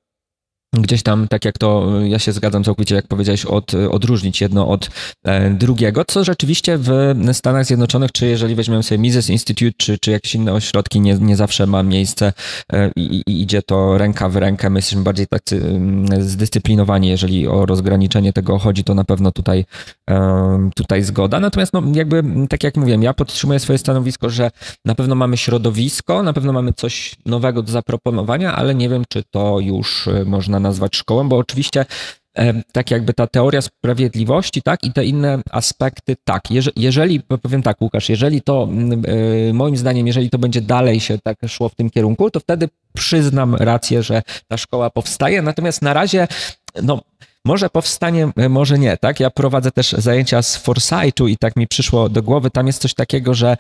gdzieś tam, tak jak to, ja się zgadzam całkowicie, jak powiedziałeś, od, odróżnić jedno od e, drugiego, co rzeczywiście w Stanach Zjednoczonych, czy jeżeli weźmiemy sobie Mises Institute, czy, czy jakieś inne ośrodki, nie, nie zawsze ma miejsce e, i, i idzie to ręka w rękę. My jesteśmy bardziej tacy e, zdyscyplinowani, jeżeli o rozgraniczenie tego chodzi, to na pewno tutaj, e, tutaj zgoda. Natomiast no, jakby, tak jak mówiłem, ja podtrzymuję swoje stanowisko, że na pewno mamy środowisko, na pewno mamy coś nowego do zaproponowania, ale nie wiem, czy to już można nazwać szkołą, bo oczywiście tak jakby ta teoria sprawiedliwości, tak, i te inne aspekty, tak, jeżeli, powiem tak, Łukasz, jeżeli to, moim zdaniem, jeżeli to będzie dalej się tak szło w tym kierunku, to wtedy przyznam rację, że ta szkoła powstaje, natomiast na razie, no, może powstanie, może nie, tak, ja prowadzę też zajęcia z Foresightu i tak mi przyszło do głowy, tam jest coś takiego, że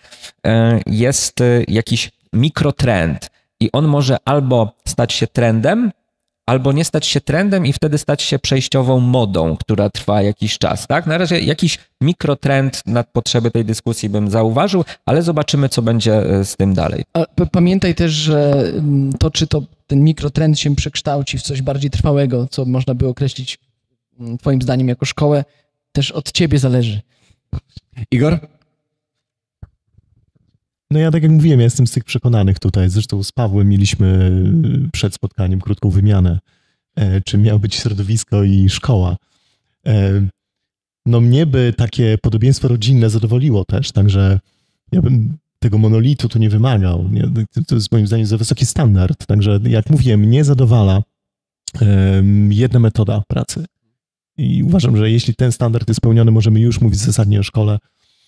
jest jakiś mikrotrend i on może albo stać się trendem, albo nie stać się trendem i wtedy stać się przejściową modą, która trwa jakiś czas, tak? Na razie jakiś mikrotrend na potrzeby tej dyskusji bym zauważył, ale zobaczymy, co będzie z tym dalej. Pamiętaj też, że to, czy to ten mikrotrend się przekształci w coś bardziej trwałego, co można by określić twoim zdaniem jako szkołę, też od ciebie zależy. Igor? No ja tak jak mówiłem, ja jestem z tych przekonanych tutaj. Zresztą z Pawłem mieliśmy przed spotkaniem krótką wymianę, czym miało być środowisko i szkoła. No mnie by takie podobieństwo rodzinne zadowoliło też, także ja bym tego monolitu tu nie wymagał. To jest moim zdaniem za wysoki standard. Także jak mówiłem, mnie zadowala jedna metoda pracy. I uważam, że jeśli ten standard jest spełniony, możemy już mówić zasadnie o szkole.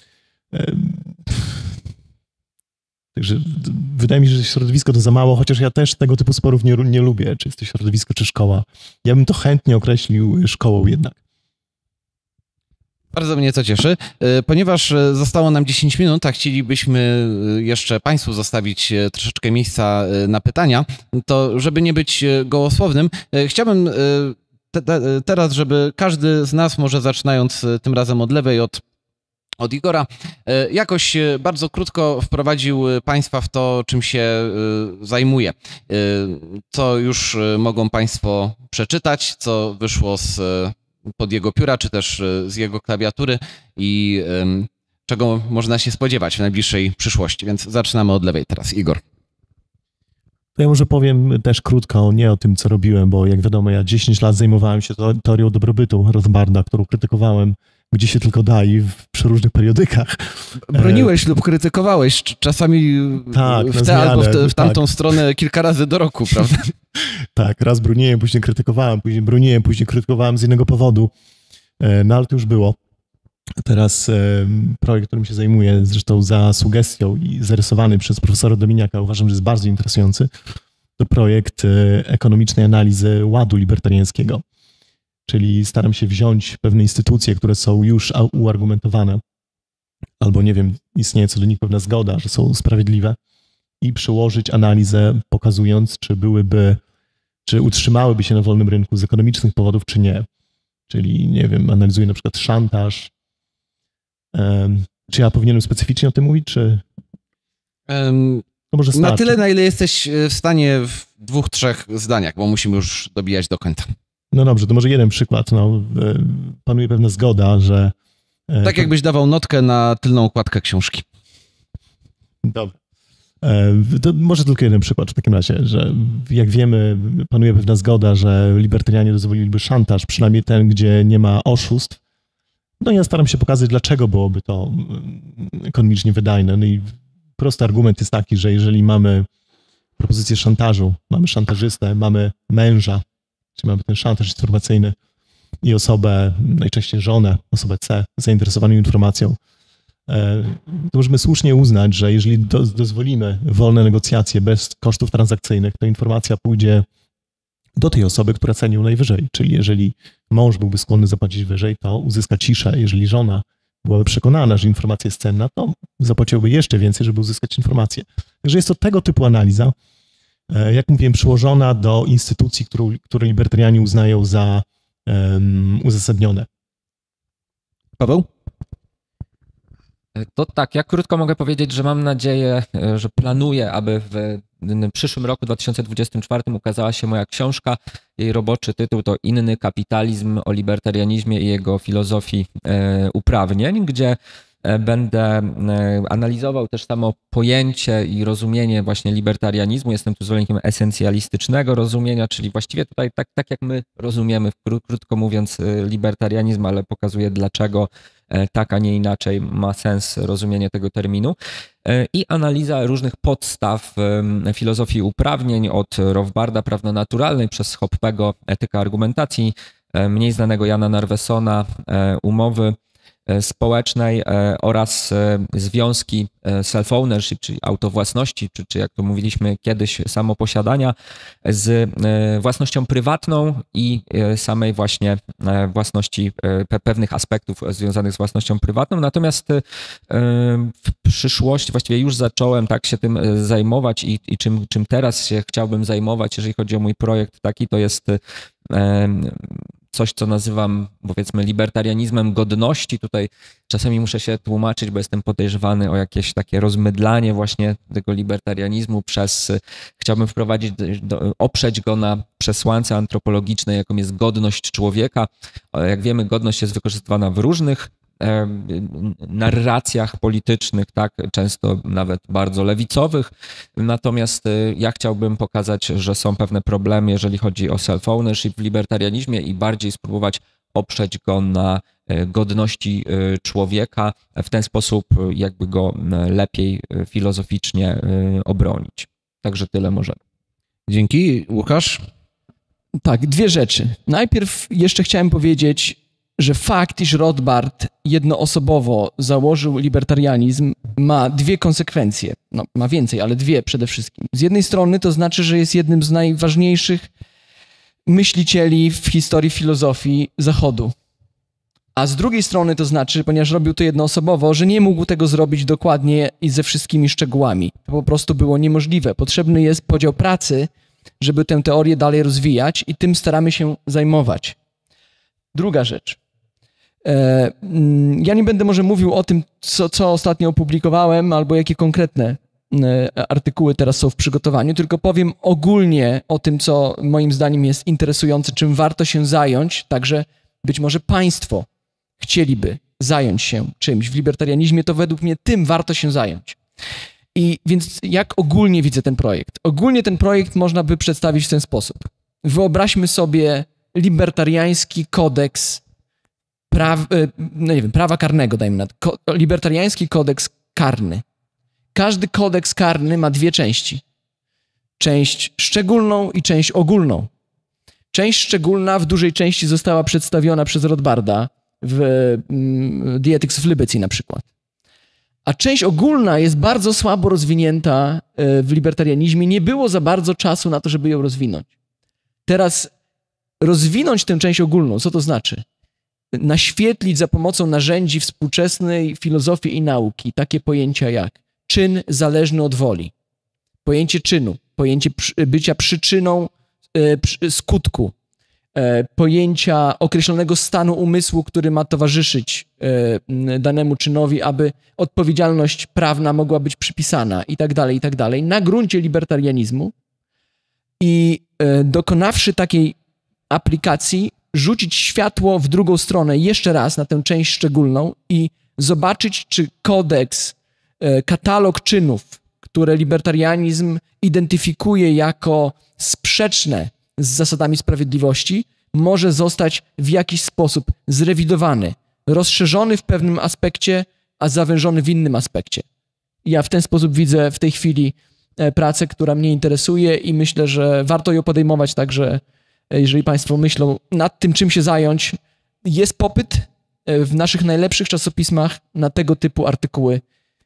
Także wydaje mi się, że środowisko to za mało, chociaż ja też tego typu sporów nie, nie lubię, czy jest to środowisko, czy szkoła. Ja bym to chętnie określił szkołą jednak. Bardzo mnie to cieszy. Ponieważ zostało nam dziesięć minut, a chcielibyśmy jeszcze Państwu zostawić troszeczkę miejsca na pytania, to żeby nie być gołosłownym, chciałbym te, te, teraz, żeby każdy z nas, może zaczynając tym razem od lewej, od od Igora, jakoś bardzo krótko wprowadził Państwa w to, czym się zajmuje. Co już mogą Państwo przeczytać, co wyszło z, pod jego pióra, czy też z jego klawiatury i czego można się spodziewać w najbliższej przyszłości. Więc zaczynamy od lewej teraz. Igor. To ja może powiem też krótko, nie o tym, co robiłem, bo jak wiadomo, ja dziesięć lat zajmowałem się teorią dobrobytu Rothbarda, którą krytykowałem gdzie się tylko da i w przeróżnych periodykach. Broniłeś lub krytykowałeś czasami tak, w tę albo w, te, w tamtą tak. stronę kilka razy do roku, prawda? Tak, raz broniłem, później krytykowałem, później broniłem, później krytykowałem z innego powodu. No ale to już było. Teraz projekt, którym się zajmuję, zresztą za sugestią i zarysowany przez profesora Dominiaka, uważam, że jest bardzo interesujący, to projekt ekonomicznej analizy ładu libertariańskiego. Czyli staram się wziąć pewne instytucje, które są już uargumentowane, albo nie wiem, istnieje co do nich pewna zgoda, że są sprawiedliwe, i przyłożyć analizę, pokazując, czy byłyby, czy utrzymałyby się na wolnym rynku z ekonomicznych powodów, czy nie. Czyli, nie wiem, analizuję na przykład szantaż. Um, czy ja powinienem specyficznie o tym mówić, czy... Um, to może starczy. Na tyle, na ile jesteś w stanie w dwóch, trzech zdaniach, bo musimy już dobijać do końca. No dobrze, to może jeden przykład. No, panuje pewna zgoda, że... Tak jakbyś dawał notkę na tylną okładkę książki. Dobra. To może tylko jeden przykład w takim razie, że jak wiemy, panuje pewna zgoda, że libertarianie dozwoliliby szantaż, przynajmniej ten, gdzie nie ma oszustw. No ja staram się pokazać, dlaczego byłoby to ekonomicznie wydajne. No i prosty argument jest taki, że jeżeli mamy propozycję szantażu, mamy szantażystę, mamy męża, czyli mamy ten szantaż informacyjny i osobę, najczęściej żonę, osobę C, zainteresowaną informacją, to możemy słusznie uznać, że jeżeli do, dozwolimy wolne negocjacje bez kosztów transakcyjnych, to informacja pójdzie do tej osoby, która ceni ją najwyżej. Czyli jeżeli mąż byłby skłonny zapłacić wyżej, to uzyska ciszę. Jeżeli żona byłaby przekonana, że informacja jest cenna, to zapłaciłaby jeszcze więcej, żeby uzyskać informację. Także jest to tego typu analiza, jak mówiłem, przyłożona do instytucji, którą, które libertarianie uznają za um, uzasadnione. Paweł? To tak, ja krótko mogę powiedzieć, że mam nadzieję, że planuję, aby w przyszłym roku, dwa tysiące dwudziestym czwartym, ukazała się moja książka. Jej roboczy tytuł to Inny kapitalizm, o libertarianizmie i jego filozofii uprawnień, gdzie będę analizował też samo pojęcie i rozumienie właśnie libertarianizmu. Jestem tu zwolennikiem esencjalistycznego rozumienia, czyli właściwie tutaj tak, tak jak my rozumiemy, krótko mówiąc, libertarianizm, ale pokazuję, dlaczego tak, a nie inaczej ma sens rozumienie tego terminu. I analiza różnych podstaw filozofii uprawnień, od Rothbarda prawno-naturalnej przez Hoppego etyka argumentacji, mniej znanego Jana Narvesona umowy społecznej oraz związki self-ownership, czyli autowłasności, czy, czy jak to mówiliśmy kiedyś, samoposiadania, z własnością prywatną i samej właśnie własności, pewnych aspektów związanych z własnością prywatną. Natomiast w przyszłości, właściwie już zacząłem tak się tym zajmować i, i czym, czym teraz się chciałbym zajmować, jeżeli chodzi o mój projekt taki, to jest coś, co nazywam, powiedzmy, libertarianizmem godności. Tutaj czasami muszę się tłumaczyć, bo jestem podejrzewany o jakieś takie rozmydlanie właśnie tego libertarianizmu przez, chciałbym wprowadzić, do, oprzeć go na przesłance antropologicznej, jaką jest godność człowieka. Jak wiemy, godność jest wykorzystywana w różnych narracjach politycznych, tak, często nawet bardzo lewicowych. Natomiast ja chciałbym pokazać, że są pewne problemy, jeżeli chodzi o self-ownership w libertarianizmie i bardziej spróbować oprzeć go na godności człowieka, w ten sposób jakby go lepiej filozoficznie obronić. Także tyle może. Dzięki. Łukasz? Tak, dwie rzeczy. Najpierw jeszcze chciałem powiedzieć, że fakt, iż Rothbard jednoosobowo założył libertarianizm, ma dwie konsekwencje. No, ma więcej, ale dwie przede wszystkim. Z jednej strony to znaczy, że jest jednym z najważniejszych myślicieli w historii filozofii Zachodu. A z drugiej strony to znaczy, ponieważ robił to jednoosobowo, że nie mógł tego zrobić dokładnie i ze wszystkimi szczegółami. To po prostu było niemożliwe. Potrzebny jest podział pracy, żeby tę teorię dalej rozwijać, i tym staramy się zajmować. Druga rzecz. Ja nie będę może mówił o tym, co, co ostatnio opublikowałem, albo jakie konkretne artykuły teraz są w przygotowaniu, tylko powiem ogólnie o tym, co moim zdaniem jest interesujące, czym warto się zająć, także być może Państwo chcieliby zająć się czymś w libertarianizmie, to według mnie tym warto się zająć. I więc jak ogólnie widzę ten projekt? Ogólnie ten projekt można by przedstawić w ten sposób. Wyobraźmy sobie libertariański kodeks praw, no nie wiem, prawa karnego, dajmy na to. Libertariański kodeks karny. Każdy kodeks karny ma dwie części. Część szczególną i część ogólną. Część szczególna w dużej części została przedstawiona przez Rothbarda w The Ethics of Liberty na przykład. A część ogólna jest bardzo słabo rozwinięta w libertarianizmie. Nie było za bardzo czasu na to, żeby ją rozwinąć. Teraz rozwinąć tę część ogólną, co to znaczy? Naświetlić za pomocą narzędzi współczesnej filozofii i nauki takie pojęcia jak czyn zależny od woli, pojęcie czynu, pojęcie bycia przyczyną skutku, pojęcia określonego stanu umysłu, który ma towarzyszyć danemu czynowi, aby odpowiedzialność prawna mogła być przypisana i tak dalej, i tak dalej, na gruncie libertarianizmu i dokonawszy takiej aplikacji, rzucić światło w drugą stronę jeszcze raz na tę część szczególną i zobaczyć, czy kodeks, katalog czynów, które libertarianizm identyfikuje jako sprzeczne z zasadami sprawiedliwości, może zostać w jakiś sposób zrewidowany, rozszerzony w pewnym aspekcie, a zawężony w innym aspekcie. Ja w ten sposób widzę w tej chwili pracę, która mnie interesuje i myślę, że warto ją podejmować, także jeżeli Państwo myślą nad tym, czym się zająć, jest popyt w naszych najlepszych czasopismach na tego typu artykuły,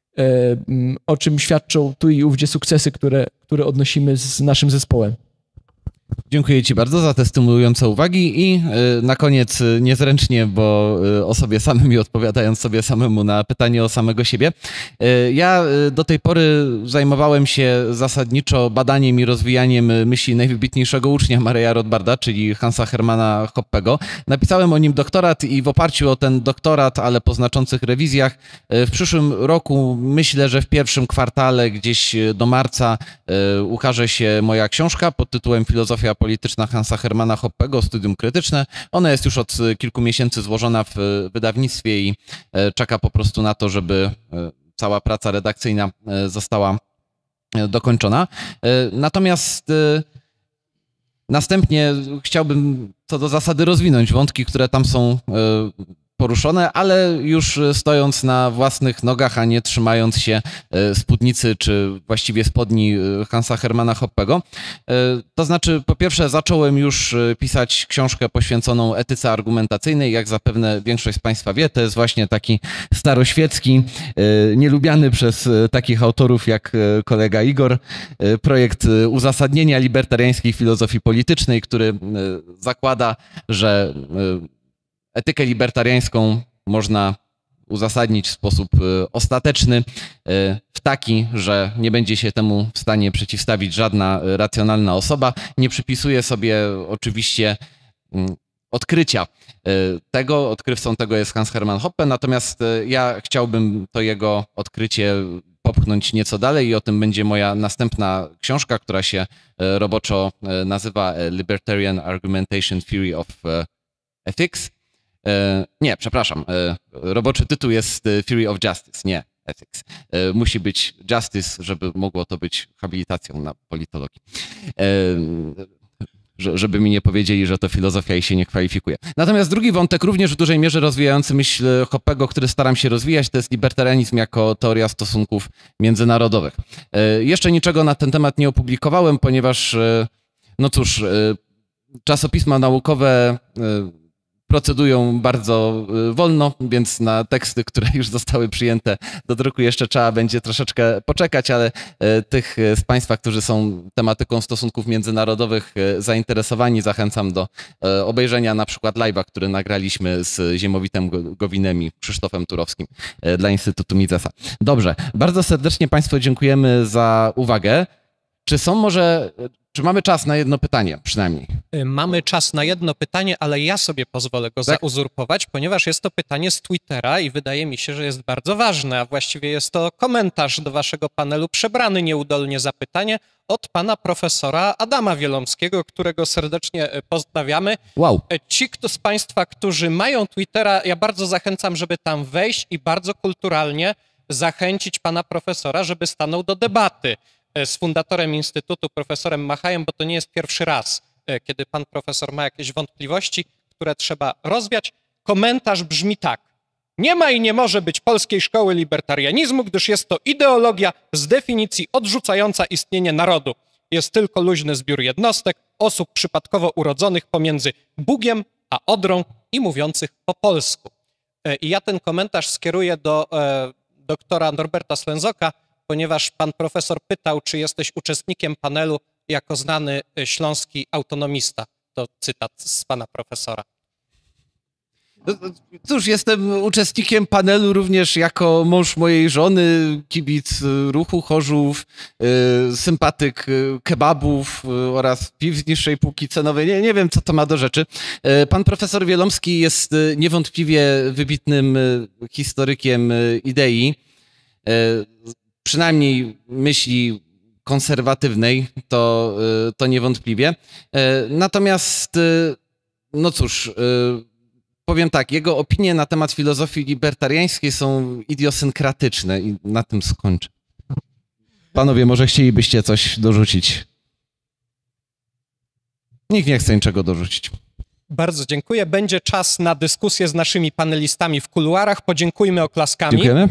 o czym świadczą tu i ówdzie sukcesy, które, które odnosimy z naszym zespołem. Dziękuję Ci bardzo za te stymulujące uwagi i na koniec niezręcznie, bo o sobie samym i odpowiadając sobie samemu na pytanie o samego siebie. Ja do tej pory zajmowałem się zasadniczo badaniem i rozwijaniem myśli najwybitniejszego ucznia Murraya Rothbarda, czyli Hansa Hermanna Hoppego. Napisałem o nim doktorat i w oparciu o ten doktorat, ale po znaczących rewizjach, w przyszłym roku myślę, że w pierwszym kwartale gdzieś do marca ukaże się moja książka pod tytułem Filozofia polityczna Hansa Hermanna Hoppego, studium krytyczne. Ona jest już od kilku miesięcy złożona w wydawnictwie i czeka po prostu na to, żeby cała praca redakcyjna została dokończona. Natomiast następnie chciałbym co do zasady rozwinąć wątki, które tam są poruszone, ale już stojąc na własnych nogach, a nie trzymając się spódnicy, czy właściwie spodni Hansa Hermanna Hoppego. To znaczy, po pierwsze, zacząłem już pisać książkę poświęconą etyce argumentacyjnej. Jak zapewne większość z Państwa wie, to jest właśnie taki staroświecki, nielubiany przez takich autorów jak kolega Igor, projekt uzasadnienia libertariańskiej filozofii politycznej, który zakłada, że etykę libertariańską można uzasadnić w sposób ostateczny, w taki, że nie będzie się temu w stanie przeciwstawić żadna racjonalna osoba. Nie przypisuje sobie oczywiście odkrycia tego. Odkrywcą tego jest Hans Hermann Hoppe, natomiast ja chciałbym to jego odkrycie popchnąć nieco dalej i o tym będzie moja następna książka, która się roboczo nazywa Libertarian Argumentation Theory of Ethics. Nie, przepraszam, roboczy tytuł jest Theory of Justice, nie Ethics. Musi być Justice, żeby mogło to być habilitacją na politologii. Żeby mi nie powiedzieli, że to filozofia i się nie kwalifikuje. Natomiast drugi wątek, również w dużej mierze rozwijający myśl Hoppego, który staram się rozwijać, to jest libertarianizm jako teoria stosunków międzynarodowych. Jeszcze niczego na ten temat nie opublikowałem, ponieważ, no cóż, czasopisma naukowe procedują bardzo wolno, więc na teksty, które już zostały przyjęte do druku, jeszcze trzeba będzie troszeczkę poczekać, ale tych z Państwa, którzy są tematyką stosunków międzynarodowych zainteresowani, zachęcam do obejrzenia na przykład live'a, który nagraliśmy z Ziemowitem Gowinem i Krzysztofem Turowskim dla Instytutu Misesa. Dobrze, bardzo serdecznie Państwu dziękujemy za uwagę. Czy są może Czy mamy czas na jedno pytanie przynajmniej? Mamy czas na jedno pytanie, ale ja sobie pozwolę go Tak? zauzurpować, ponieważ jest to pytanie z Twittera i wydaje mi się, że jest bardzo ważne, a właściwie jest to komentarz do waszego panelu przebrany nieudolnie za pytanie od pana profesora Adama Wielomskiego, którego serdecznie pozdrawiamy. Wow. Ci kto z państwa, którzy mają Twittera, ja bardzo zachęcam, żeby tam wejść i bardzo kulturalnie zachęcić pana profesora, żeby stanął do debaty z fundatorem Instytutu, profesorem Machajem, bo to nie jest pierwszy raz, kiedy pan profesor ma jakieś wątpliwości, które trzeba rozwiać. Komentarz brzmi tak. Nie ma i nie może być polskiej szkoły libertarianizmu, gdyż jest to ideologia z definicji odrzucająca istnienie narodu. Jest tylko luźny zbiór jednostek, osób przypadkowo urodzonych pomiędzy Bugiem a Odrą i mówiących po polsku. I ja ten komentarz skieruję do e, doktora Norberta Slenzoka, ponieważ pan profesor pytał, czy jesteś uczestnikiem panelu jako znany śląski autonomista. To cytat z pana profesora. Cóż, jestem uczestnikiem panelu również jako mąż mojej żony, kibic ruchu Chorzów, sympatyk kebabów oraz piw z niższej półki cenowej. Nie, nie wiem, co to ma do rzeczy. Pan profesor Wielomski jest niewątpliwie wybitnym historykiem idei, przynajmniej myśli konserwatywnej, to, to niewątpliwie. Natomiast, no cóż, powiem tak, jego opinie na temat filozofii libertariańskiej są idiosynkratyczne i na tym skończę. Panowie, może chcielibyście coś dorzucić? Nikt nie chce niczego dorzucić. Bardzo dziękuję. Będzie czas na dyskusję z naszymi panelistami w kuluarach. Podziękujmy oklaskami. Dziękujemy.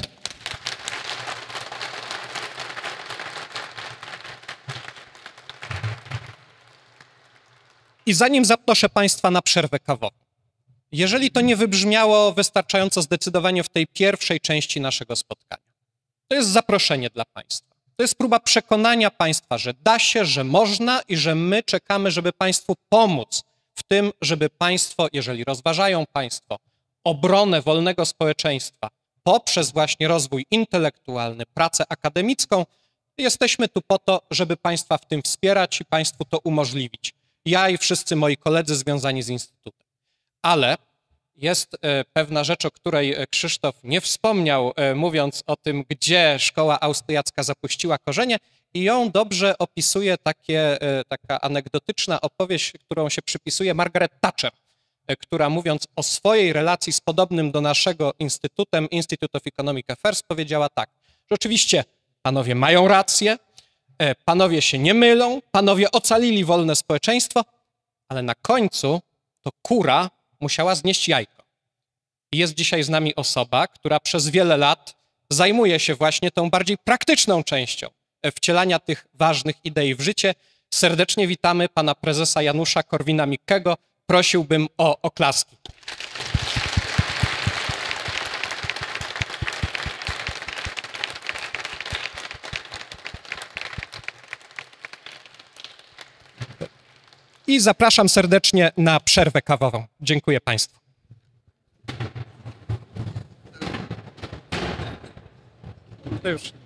I zanim zaproszę państwa na przerwę kawową, jeżeli to nie wybrzmiało wystarczająco zdecydowanie w tej pierwszej części naszego spotkania, to jest zaproszenie dla państwa. To jest próba przekonania państwa, że da się, że można i że my czekamy, żeby państwu pomóc w tym, żeby państwo, jeżeli rozważają państwo obronę wolnego społeczeństwa poprzez właśnie rozwój intelektualny, pracę akademicką, jesteśmy tu po to, żeby państwa w tym wspierać i państwu to umożliwić. Ja i wszyscy moi koledzy związani z Instytutem. Ale jest pewna rzecz, o której Krzysztof nie wspomniał, mówiąc o tym, gdzie szkoła austriacka zapuściła korzenie, i ją dobrze opisuje takie, taka anegdotyczna opowieść, którą się przypisuje Margaret Thatcher, która mówiąc o swojej relacji z podobnym do naszego instytutem, Institute of Economic Affairs, powiedziała tak, że oczywiście panowie mają rację, panowie się nie mylą, panowie ocalili wolne społeczeństwo, ale na końcu to kura musiała znieść jajko. I jest dzisiaj z nami osoba, która przez wiele lat zajmuje się właśnie tą bardziej praktyczną częścią wcielania tych ważnych idei w życie. Serdecznie witamy pana prezesa Janusza Korwina-Mikkego. Prosiłbym o oklaski. I zapraszam serdecznie na przerwę kawową. Dziękuję państwu. To już.